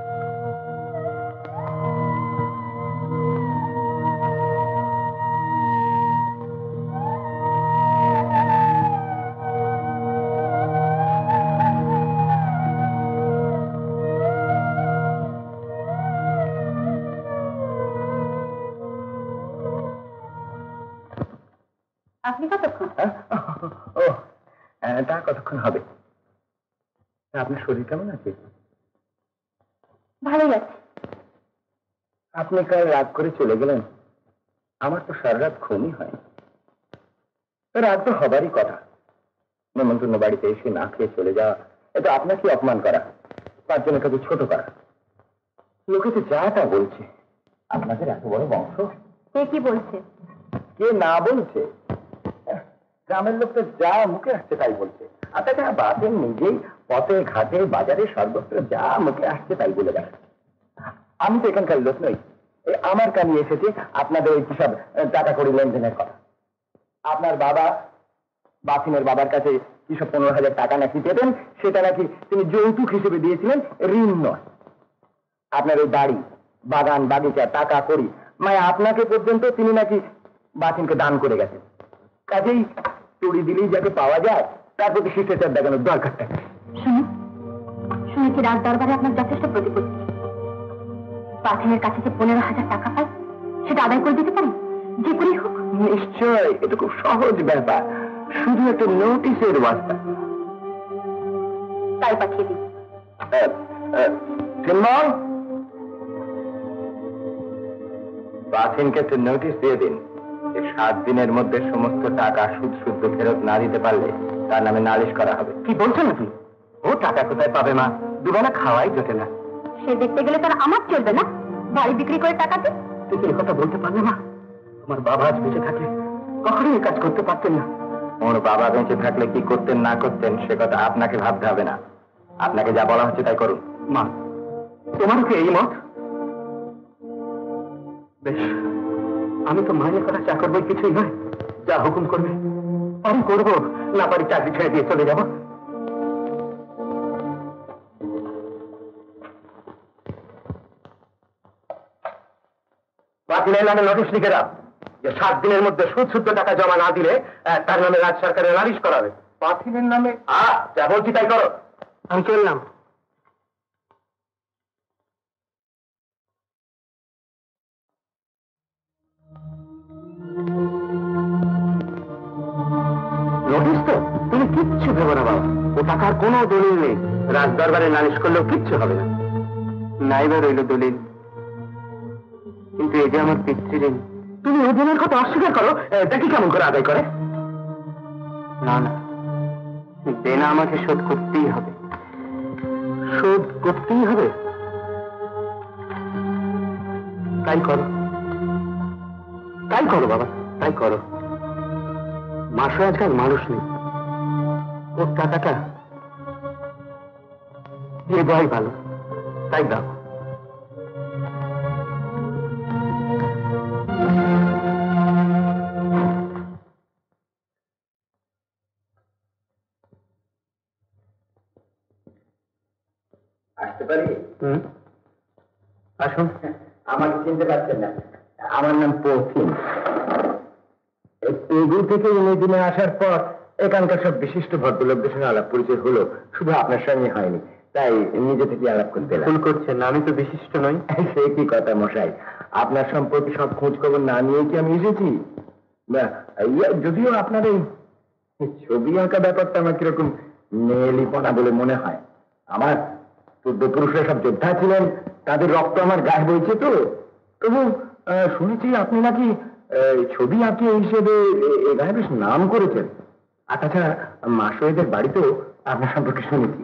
আপনি কতক্ষণ? ও তা কতক্ষণ হবে? আপনার শরীর কেমন আছে? ভালোই আছে। আপনি কাল রাত করে চলে গেলেন, আমার তো সারা রাত ঘুমই হয়। রাত তো হবারই কথা। নেমন্তন্ন বাড়িতে এসে না খেয়ে চলে যাওয়া, এটা আপনাকে অপমান করা, পাঁচজনের কাছে ছোট করা। লোকে তো যা তা বলছে, আপনাদের এত বড় বংশ। কে কি বলছে? কে না বলছে? গ্রামের লোক তো যা মুখে আসছে তাই বলছে। আর তাছাড়া বাসের নিজেই পথে ঘাটে বাজারে সর্বত্র যা মুখে আসছে তাই বলে বেড়াচ্ছে। আমি তো এখানকার লোক নই, আমার কানে এসেছে আপনাদের ওই কিসব টাকা কড়ি লেনদেনের কথা। আপনার বাবা বাসিনের বাবার কাছে কিসব 15,000 টাকা নাকি দেবেন, সেটা নাকি তিনি যৌতুক হিসেবে দিয়েছিলেন, ঋণ নয়। আপনার ওই বাড়ি বাগান বাগিচা টাকা কড়ি মানে আপনাকে পর্যন্ত তিনি নাকি বাসিনকে দান করে গেছেন। কাজেই চুরি দিলেই যাকে পাওয়া যায় তার প্রতি শিষ্টাচার দেখানোর দরকারটা। শুনেছি রাজ দরবারে আপনার যথেষ্ট প্রতিপত্তি। বাসিনের কাছে যে 15,000 টাকা পাই, সেটা আদায় করে দিতে পারেন যে করেই হোক। নিশ্চয়, এটা খুব সহজ ব্যাপার, শুধু একটা নোটিশের বার্তা। তাই পাঠিয়ে দিন। সিনমল, বাসিনকে একটু নোটিশ দিয়ে দিন যে 7 দিনের মধ্যে সমস্ত টাকা সুদ শুদ্ধ ফেরত না দিতে পারলে তার নামে নালিশ করা হবে। কি বলছেন আপনি? ও টাকা কোথায় পাবে মা? দুবেলা খাওয়াই জোটে না। সে দেখতে গেলে তার আমার চলবে না? বাড়ি বিক্রি করে টাকা দিই। তুই কি কথা বলতে পারলে না? আমার বাবা আজ বেঁচে থাকলে কখনোই এই কাজ করতে পারতেন না। ওর বাবা বেঁচে থাকলে কি করতেন না করতেন সে কথা আপনাকে ভাবতে হবে না। আপনাকে যা বলা হচ্ছে তাই করুন। মা, তোমারও কি এই মত? বেশ, আমি তো মায়ের কথা চাকর বই কিছুই নয়। যা হুকুম করবে আমি করবো, না পারি চাকরি ছেড়ে দিয়ে চলে যাব। বাতিলের নামে নোটিশ লিখে দাও যে 7 দিনের মধ্যে সুদ শুদ্ধ টাকা জমা না দিলে তার নামে রাজ্য সরকারের নালিশ করা হবে। বাতিলের নামে যা বলছি তাই করো। আমি চললাম। নোটিশ তো তুমি কিচ্ছু ভেবো না বাবা, ও টাকার কোনো দলিল নেই। রাজ দরবারে নালিশ করলেও কিচ্ছু হবে না। নাইবা রইল দলিল, কিন্তু এই যে আমার পিতৃঋণ। তুমি ওই দিনের কথা অস্বীকার করো, দেখি কেমন করে আদায় করে। না না, দেনা আমাকে শোধ করতেই হবে। শোধ করতেই হবে? তাই করো, তাই করো বাবা, তাই করো। মাসে আজকাল মানুষ নেই, ওর টাকাটা দিয়ে দেওয়াই ভালো, তাই দাও। আসতে পারি? আসুন। আমাকে চিনতে পারছেন না? আমার নাম পৌথিন। টেবিল থেকে ইংরেজিনে আসার পর এখানকার সব বিশিষ্ট ভদ্রলোকদের সঙ্গে আলাপ পরিচয় হলো, শুধু আপনার সঙ্গে হয়নি, তাই নিজে থেকে আলাপ করতে এলাম। ভুল করছেন, আমি তো বিশিষ্ট নই। সে কি কথা মশাই, আপনার সম্পর্কে সব খোঁজ খবর না নিয়ে কি আমি এসেছি? না, যদিও আপনার এই ছবি আঁকা ব্যাপারটা আমার কিরকম মেয়েলিপনা বলে মনে হয়। আমার পূর্বপুরুষরা সব যোদ্ধা ছিলেন, তাদের রক্ত আমার গায়ে বইছে তো। তবু শুনেছি আপনি নাকি ছবি আঁকি হিসেবে এ গায়ে বেশ নাম করেছেন। আর তাছাড়া মাসুয়েদের বাড়িতেও আপনার সম্পর্কে শুনেছি।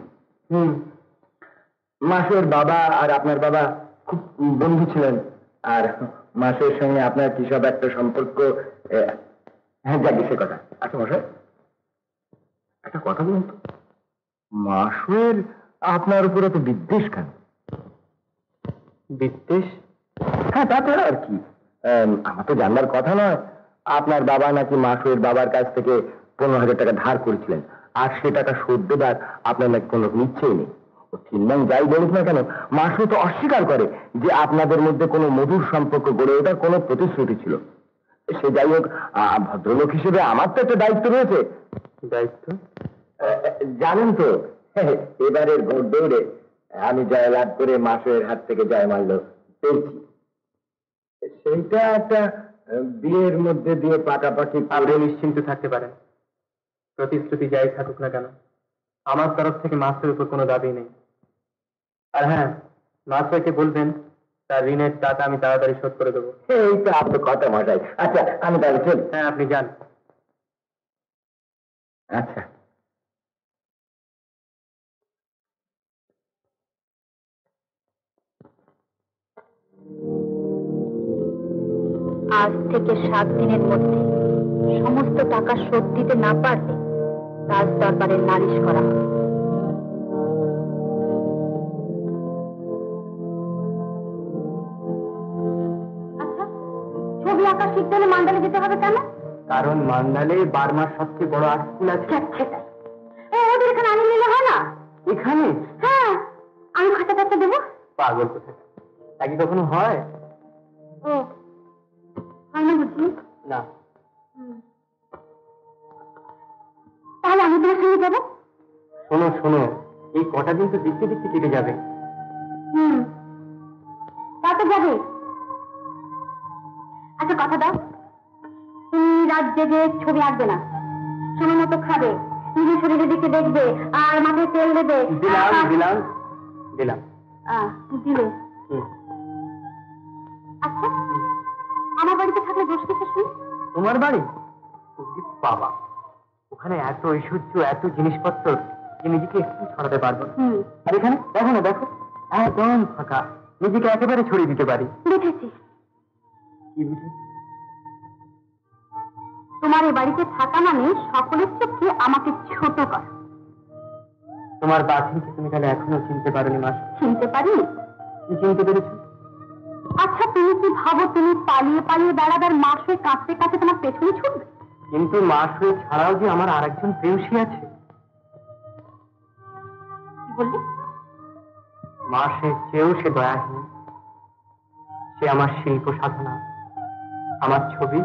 মাসুয়ের বাবা আর আপনার বাবা খুব বন্ধু ছিলেন, আর মাসুয়ের সঙ্গে আপনার কি সব একটা সম্পর্ক। হ্যাঁ, যাকে সে কথা। আচ্ছা মশাই, একটা কথা বলুন তো, মাসুয়ের আপনার উপর এত বিদ্বেষ কেন? বিদ্বেষ? হ্যাঁ, তাছাড়া আর কি। আমার তো জানবার কথা নয়, আপনার বাবা নাকি মাসুয়ের বাবার কাছ থেকে 15,000 টাকা ধার করেছিলেন, আর সে টাকা শোধ দেবার আপনার নাকি কোনো নিশ্চয়ই নেই। ও চিন্তান যাই বলুক না কেন, মাসু তো অস্বীকার করে যে আপনাদের মধ্যে কোনো মধুর সম্পর্ক গড়ে ওঠার কোনো প্রতিশ্রুতি ছিল। সে যাই হোক, ভদ্রলোক হিসেবে আমার তো একটা দায়িত্ব রয়েছে। দায়িত্ব? জানেন তো, এবারের ভোট দৌড়ে আমি জয়লাভ করে মাসুয়ের হাত থেকে জয়মাল্য পেয়েছি। সেইটা একটা বিয়ের মধ্যে দিয়ে পাকাপাকি। আপনি নিশ্চিন্ত থাকতে পারেন, প্রতিশ্রুতি যাই থাকুক না কেন আমার তরফ থেকে মাস্টারের উপর কোনো দাবি নেই। আর হ্যাঁ, মাস্টারকে বলবেন তার ঋণের টাকা আমি তাড়াতাড়ি শোধ করে দেবো। এই তো আপনার কথা মশাই। আচ্ছা, আমি তাহলে চলি। হ্যাঁ, আপনি যান। আচ্ছা। আজ থেকে 7 দিনের মধ্যে সমস্ত টাকা শোধ দিতে না পারলে রাজ দরবারে নালিশ করা হবে। আচ্ছা, ছবি আঁকা শিখতে হলে মান্ডালে যেতে হবে কেন? কারণ মান্ডালে বার্মার সবচেয়ে বড় আর্ট স্কুল আছে। ওদের এখানে আনি নিলে হয় না? এখানে? হ্যাঁ, আমি খাতা টাতা দেবো। পাগল কোথায়, তা কি কখনো হয়? ও হয় না বুঝলি? না। তাহলে আমি তোমার সঙ্গে যাবো। শোনো শোনো, এই কটা দিন তো দেখতে দেখতে কেটে যাবে। তা তো যাবে। আচ্ছা, কথা দাও, তুমি রাত জেগে ছবি আঁকবে না, সময় মতো খাবে, নিজের শরীরের দিকে দেখবে, আর মাথায় তেল দেবে। দিলাম দিলাম দিলাম। দিলে। হুম। আচ্ছা, থাকলে দোষ কিসে শুনি? তোমার বাড়ি? ওরে বাবা, ওখানে এত ঐশ্বর্য, এত জিনিসপত্র যে নিজেকে একটু ছড়াতে পারবো না। আর এখানে দেখো না, দেখো একদম ফাঁকা, নিজেকে একেবারে ছড়িয়ে দিতে পারি। বুঝেছি, কি বুঝি? তোমার এই বাড়িতে থাকা মানে সকলের চোখে আমাকে ছোট করা। তোমার বাছিকে তুমি তাহলে এখনো চিনতে পারোনি মাস? চিনতে পারিনি। কি চিনতে পেরেছো? আচ্ছা, তুমি কি ভাবো তুমি পালিয়ে পালিয়ে বেড়াবার মাস হয়ে কাঁদতে কাঁদতে তোমার পেছনে ছুটবে? কিন্তু মাস হয়ে ছাড়াও যে আমার আর একজন প্রেয়সী আছে। কি বললে? মাসের চেয়েও সে দয়াহীন। সে আমার শিল্প সাধনা, আমার ছবি।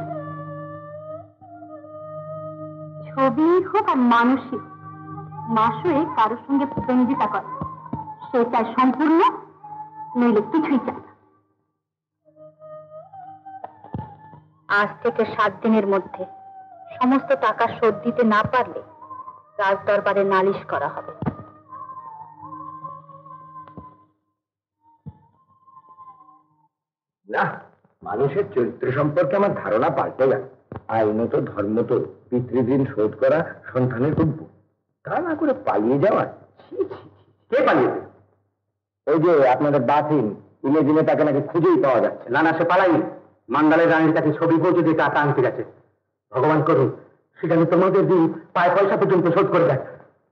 ছবি হোক আর মানুষই হোক, মাসে কারোর সঙ্গে প্রতিযোগিতা করে। সে চায় সম্পূর্ণ, নইলে কিছুই চায় না। আজ থেকে 7 দিনের মধ্যে সমস্ত টাকা শোধ দিতে না পারলে রাজ দরবারে নালিশ করা হবে। না, মানুষের চরিত্র সম্পর্কে আমার ধারণা পাল্টে গেল। আইনত ধর্ম তো পিতৃঋণ শোধ করা সন্তানের কর্তব্য, তা না করে পালিয়ে যাওয়া। কে পালিয়েছে? ওই যে আপনাদের বাতিল ইমেজিনে তাকে নাকি খুঁজেই পাওয়া যাচ্ছে। না না, সে পালাইনি। মান্দালের রানীর কাছে ছবি পৌঁছে দিয়ে টাকা আনতে গেছে। ভগবান করুন সেখানে তোমাদের দিন পায় পয়সা পর্যন্ত শোধ করে দেয়।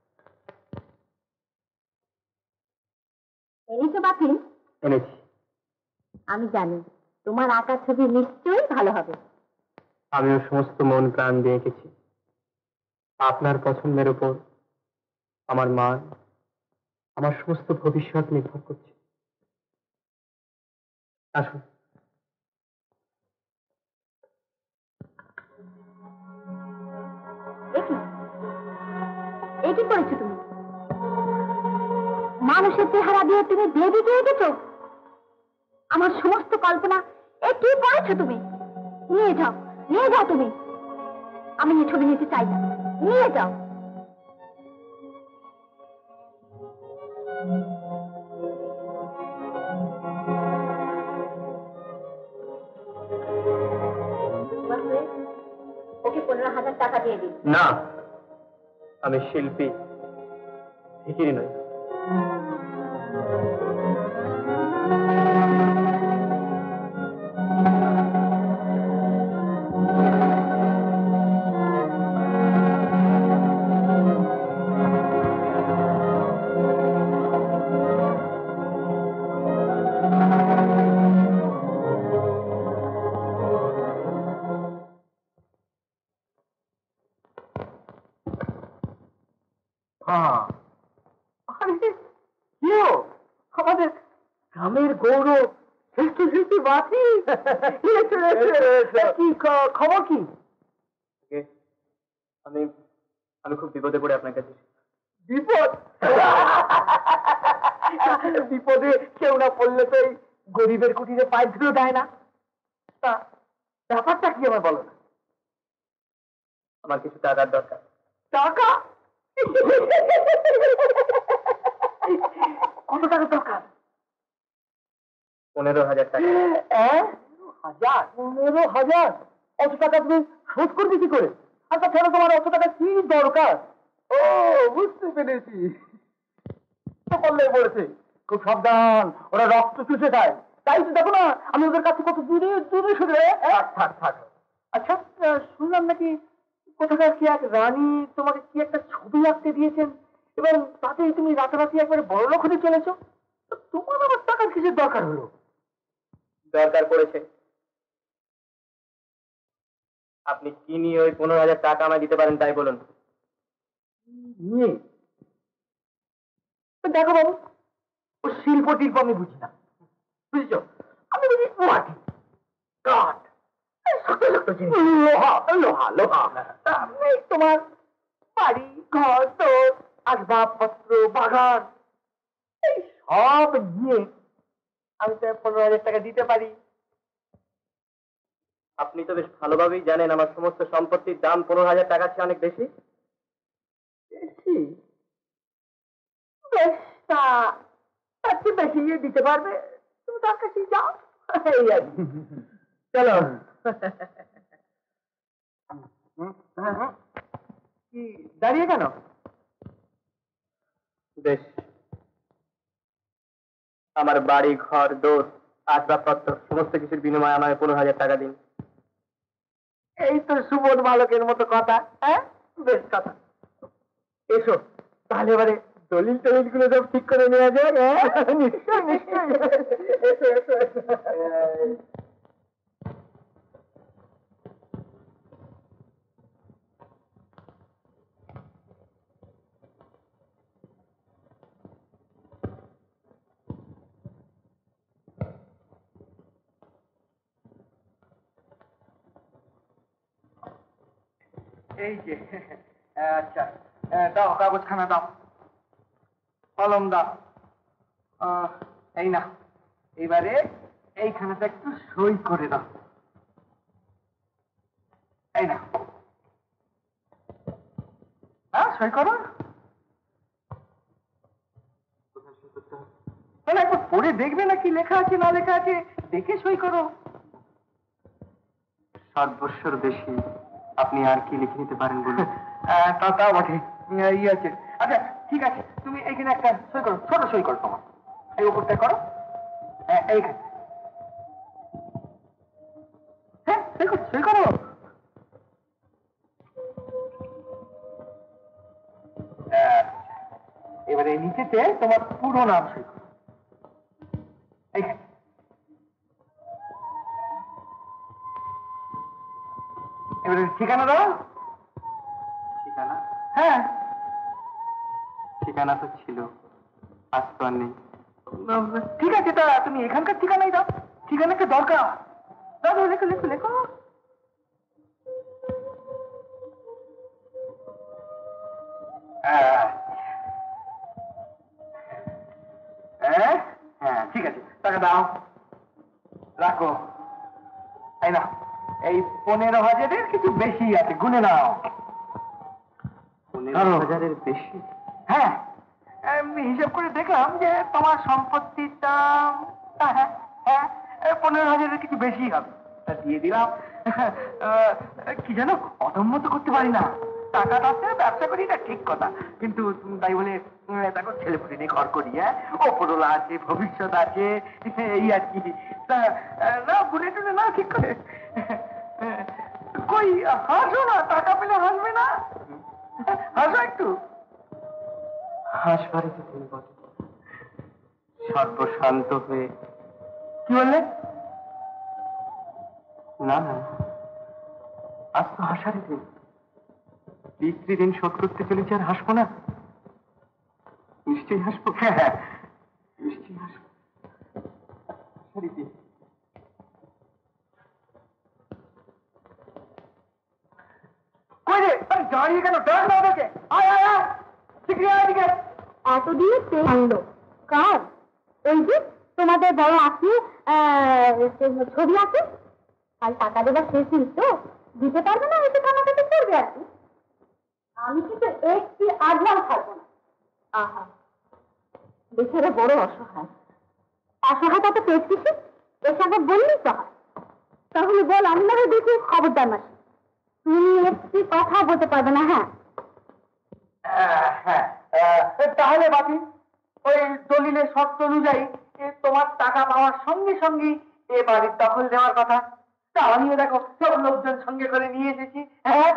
এনেছো বাতিল? এনেছি। আমি জানি তোমার আঁকা ছবি নিশ্চয়ই ভালো হবে। আমিও সমস্ত মন প্রাণ দিয়ে এঁকেছি। আপনার পছন্দের উপর আমার মান, আমার সমস্ত ভবিষ্যৎ নির্ভর করছে। আসুন। এ কি করেছো তুমি? মানুষের চেহারা দিয়ে তুমি দেবীকে এঁকেছো? আমার সমস্ত কল্পনা এ কি করেছো তুমি? নিয়ে যাও, নিয়ে যাও তুমি। আমি এই ছবি নিতে চাই না, নিয়ে যাও। ওকে 15,000 টাকা দিয়ে দিন। না, আমি শিল্পী, ভিখিরি নই। আমাদের গ্রামের গৌরব, শ্রেষ্ঠ শিল্পী বাতি। কি খবর? কি আমি আমি খুব বিপদে পড়ে আপনার কাছে। বিপদ? বিপদে কেউ না পড়লে তো এই গরিবের কুটিরে পায়ে ধুলো দেয় না। তা ব্যাপারটা কি আমার বলো না। আমার কিছু টাকার দরকার। টাকা? কত টাকা দরকার? 15,000 টাকা। 15,000? অত টাকা তুমি শোধ করবে কি করে? আচ্ছা কেন তোমার অত টাকা কি দরকার? ও বুঝতে পেরেছি, তো করলেই বলেছে। খুব সাবধান, ওরা রক্ত চুষে খায়। তাই তো দেখো না আমি ওদের কাছে কত দূরে দূরে সরে। থাক থাক। আচ্ছা, শুনলাম নাকি কোথাকার কি এক রানী তোমাকে কি একটা ছবি আঁকতে দিয়েছেন এবং তাতেই তুমি রাতারাতি একবারে বড়লোক হতে চলেছো। তোমার আবার টাকার কিসের দরকার হলো? দরকার পড়েছে। আপনি কি নিয়ে ওই 15,000 টাকা আমায় দিতে পারেন তাই বলুন। নিয়ে দেখো বাবু, ও শিল্প টিল্প আমি বুঝি না, বুঝেছ? আমি বুঝি মাটি, কাঠ, লোহা লোহা লোহা। তোমার বাড়ি ঘর তো আসবাবপত্র বাগান এই সব নিয়ে আমি তো 15,000 টাকা দিতে পারি। আপনি তো বেশ ভালোভাবেই জানেন আমার সমস্ত সম্পত্তির দাম 15,000 টাকা চেয়ে অনেক বেশি। বেশি? বেশ, তার চেয়ে বেশি দিতে পারবে তুমি তার কাছে যাও। এই আর কি। চলো কি দাঁড়িয়ে কেন? বেশ, আমার বাড়ি ঘর দোর আসবাবপত্র সমস্ত কিছুর বিনিময়ে আমায় 15,000 টাকা দিন। এই তো সুবোধ বালকের মতো কথা। হ্যাঁ, বেশ কথা। এসো তাহলে এবারে দলিল টলিল গুলো সব ঠিক করে নেওয়া যাক। নিশ্চয় নিশ্চয়, এসো এসো এসো। এই যে, আচ্ছা দাও কাগজখানা দাও, কলম দাও। এই না, এবারে এইখানাটা একটু সই করে দাও। এই না, হ্যাঁ সই করো। তাহলে একবার পড়ে দেখবে না কি লেখা আছে না লেখা আছে, দেখে সই করো। সর্বস্বর বেশি আপনি আর কি লিখে নিতে পারেন বলুন? তা বটে, ইয়ে আছে। আচ্ছা ঠিক আছে, তুমি এইখানে একটা সই করো, ছোট সই করো তোমার, এই উপরটা করো। হ্যাঁ এইখানে, হ্যাঁ সই করো। এবারে নিচেতে তোমার পুরো নাম সই করো এইখানে। এবারে ঠিকানা দাও। ঠিকানা? হ্যাঁ, ঠিকানা তো ছিল, আজ তো আর নেই। ঠিক আছে, তা তুমি এখানকার ঠিকানাই দাও, ঠিকানাকে দরকার। দাও, লেখো লেখো লেখো। হ্যাঁ হ্যাঁ ঠিক আছে, টাকা দাও, রাখো। এই না, এই 15,000-এর কিছু বেশি আছে, গুনে নাও। 15,000-এর বেশি? হ্যাঁ, আমি হিসাব করে দেখলাম যে তোমার সম্পত্তির দাম, হ্যাঁ হ্যাঁ 15,000-এর কিছু বেশি হবে, তা দিয়ে দিলাম। কি জানো, অদম্য তো করতে পারি না। টাকাটা আছে, ব্যবসা করি, না ঠিক কথা, কিন্তু তাই বলে দেখো ছেলে পুলে নিয়ে ঘর করি, হ্যাঁ ওপরওয়ালা আছে, ভবিষ্যৎ আছে, এই আর কি। তা না গুনে টুনে না ঠিক করে। কই হাসো না, টাকা পেলে হাসবে না? হাসো একটু। হাসবারে তো দিন বটে, সর্বশান্ত হয়ে। কি বললে? না না, আজ তো হাসারই দিন। পিতৃদিন শোধ করতে চলেছে, আর হাসবো না? নিশ্চয়ই হাসবো। হ্যাঁ হ্যাঁ নিশ্চয়ই হাসবো। হাসারই দিন। কই রে, দাঁড়িয়ে কেন? ডাক না ওদেরকে। আয় আয় আয়, শিগগিরি আয় এদিকে। এতদিনে পেয়ে আনলো কার? ওই যে তোমাদের বড় আপনি ছবি আছে, আর টাকা দেবার শেষ দিন তো দিতে পারবে না, এসে কানাকাটি করবে আর কি। আমি কিন্তু একটি আজলাম থাকবো না। আহা, বেচারা বড় অসহায়। অসহায়তা তো পেয়েছি, এর সঙ্গে বললি তো হয়। তাহলে বল, আমি না হয় দেখি। খবরদার মাসি, তুমি একটি কথা বলতে পারবে না। হ্যাঁ হ্যাঁ, তাহলে বাকি ওই দলিলের শর্ত অনুযায়ী তোমার টাকা পাওয়ার সঙ্গে সঙ্গে এ বাড়ির দখল নেওয়ার কথা। তা আমিও দেখো সব লোকজন সঙ্গে করে নিয়ে এসেছি। হ্যাঁ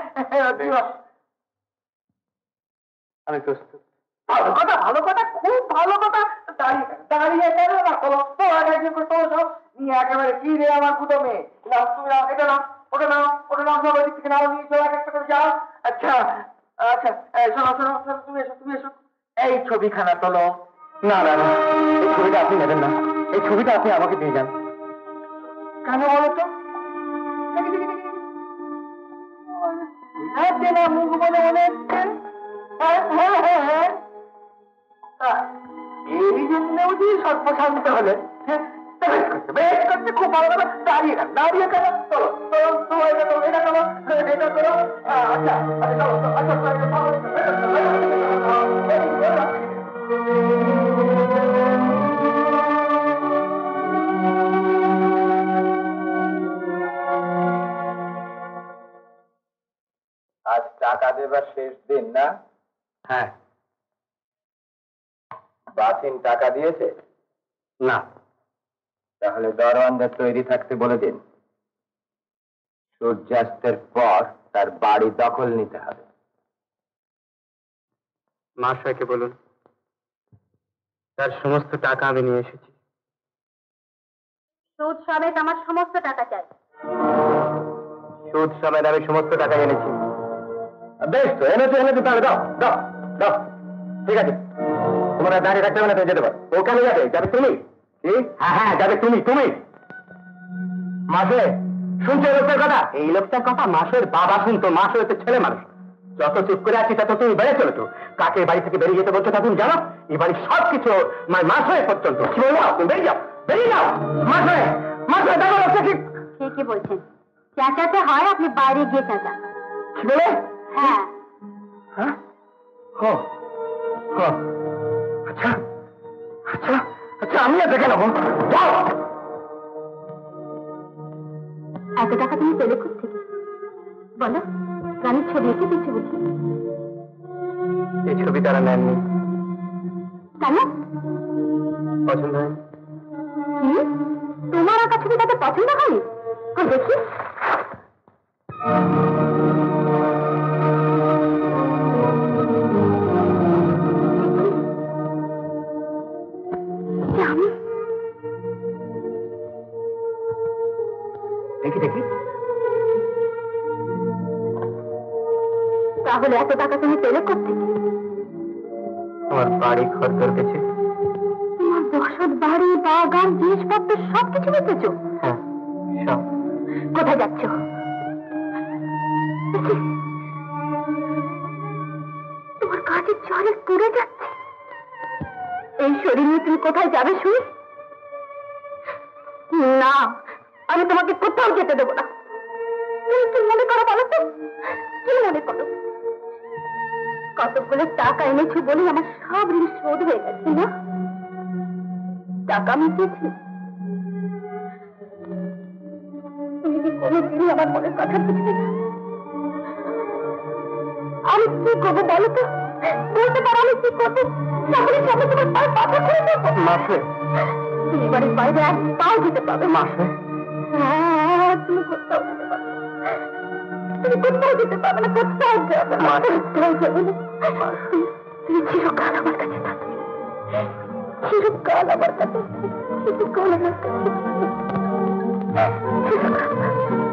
আমি প্রস্তুত। ভালো কথা, ভালো কথা, খুব ভালো কথা। দাঁড়িয়ে দাঁড়িয়ে কেন না করো তো, আগে সব নিয়ে একেবারে কি রে আমার গুদমে। নাও তুমি, নাও এটা, নাও ওটা, নাও ওটা, নাও সব ওদিক থেকে নাও, নিয়ে চলো এক একটা করে যাও। আচ্ছা আচ্ছা, শোনো শোনো শোনো, তুমি এসো তুমি এসো। এই ছবিখানা তোলো। না না না, এই ছবিটা আপনি নেবেন না, এই ছবিটা আপনি আমাকে দিয়ে যান। কেন বলো তো? না মুখ বলে মনে হচ্ছে। হ্যাঁ হ্যাঁ হ্যাঁ হ্যাঁ, এই জন্য বুঝি সর্বশান্ত হলে। বেশ করছে, খুব ভালো কথা। দাঁড়িয়ে কেন, দাঁড়িয়ে কেন? চলো চলো, তোমার এটা করো, এটা করো, এটা করো। আচ্ছা আচ্ছা, টাকা দেবার শেষ দিন না? হ্যাঁ। বাসিন টাকা দিয়েছে? না। তাহলে দরওয়ানদের তৈরি থাকতে বলে দিন। সূর্যাস্তের পর তার বাড়ি দখল নিতে হবে। মহাশয়কে বলুন তার সমস্ত টাকা আমি নিয়ে এসেছি। সুদ সমেত আমার সমস্ত টাকা চাই। সুদ সমেত আমি সমস্ত টাকা এনেছি। বেশ তো, এনেছো তাহলে দাও দাও দাও। ঠিক আছে, তোমার আর দাঁড়িয়ে থাকতে হবে না, তুমি যেতে পারো। ও কেন যাবে? যাবে তুমি? কি? হ্যাঁ, যাবে তুমি। মাসে শুনছো লোকটার কথা? এই লোকটার কথা মাসের বাবা শুনতো। মাস হচ্ছে ছেলে মানুষ। যত চুপ করে আছি তত তুমি বেড়ে চলেছো। কাকে বাড়ি থেকে বেরিয়ে যেতে বলছো তা তুমি জানো? এই বাড়ির সবকিছু মাস হয়ে পর্যন্ত। কি বলবো? তুমি বেরিয়ে যাও মাস হয়ে দেখো লোকটা ঠিক ঠিকই বলছেন। চেঁচাতে হয়, আপনি বাইরে গিয়ে চেঁচান। কি বলে? হ্যাঁ। হ্যাঁ? ও, ও, আচ্ছা আচ্ছা আচ্ছা, আমি আর দেখে নেবো। যাও। এত টাকা তুমি পেলে কোথেকে? বলো, রানীর ছবি এঁকে দিচ্ছি বুঝি? এই ছবি তারা নেননি। কেন? পছন্দ হয়নি। কি? তোমার আঁকা ছবি তাকে পছন্দ হয়নি? দেখি। আমি দেখি। তাহলে এত টাকা তুমি পেলে কোথেকে? তোমার বাড়ি ঘর দরকেছে। তোমার বসত বাড়ি, বাগান, জিনিসপত্র সবকিছু বেঁচেছ? হ্যাঁ, সব। কোথায় যাচ্ছ? তোমার কাজের জলে পুড়ে যাচ্ছে। এই শরীর নিয়ে তুমি কোথায় যাবে শুনি? না, আমি তোমাকে কোথাও যেতে দেবো না। তুমি কি মনে করো বলো তো? কি মনে করো? কতগুলো টাকা এনেছি বলে আমার সব ঋণ শোধ হয়ে গেছে না? টাকা মিটিয়েছি। তুমি কি কোনোদিনই আমার মনের কথা বুঝবে না? আমি কি করবো বলো তো? বলতে পারো আমি কি করবো? তাহলে সামনে তোমার পায়ে পাথর করে দেবো। মাসে তুমি বাড়ির বাইরে এক পাও যেতে পারবে। মাসে হ্যাঁ, তুমি কোথাও যেতে পারবে না। তুমি কোথাও যেতে পারবে না, কোথাও যাবে না, কোথাও যাবে না। তুমি চিরকাল আমার কাছে থাকবে। চিরকাল আমার কাছে থাকবে। চিরকাল আমার কাছে থাকবে। চিরকাল।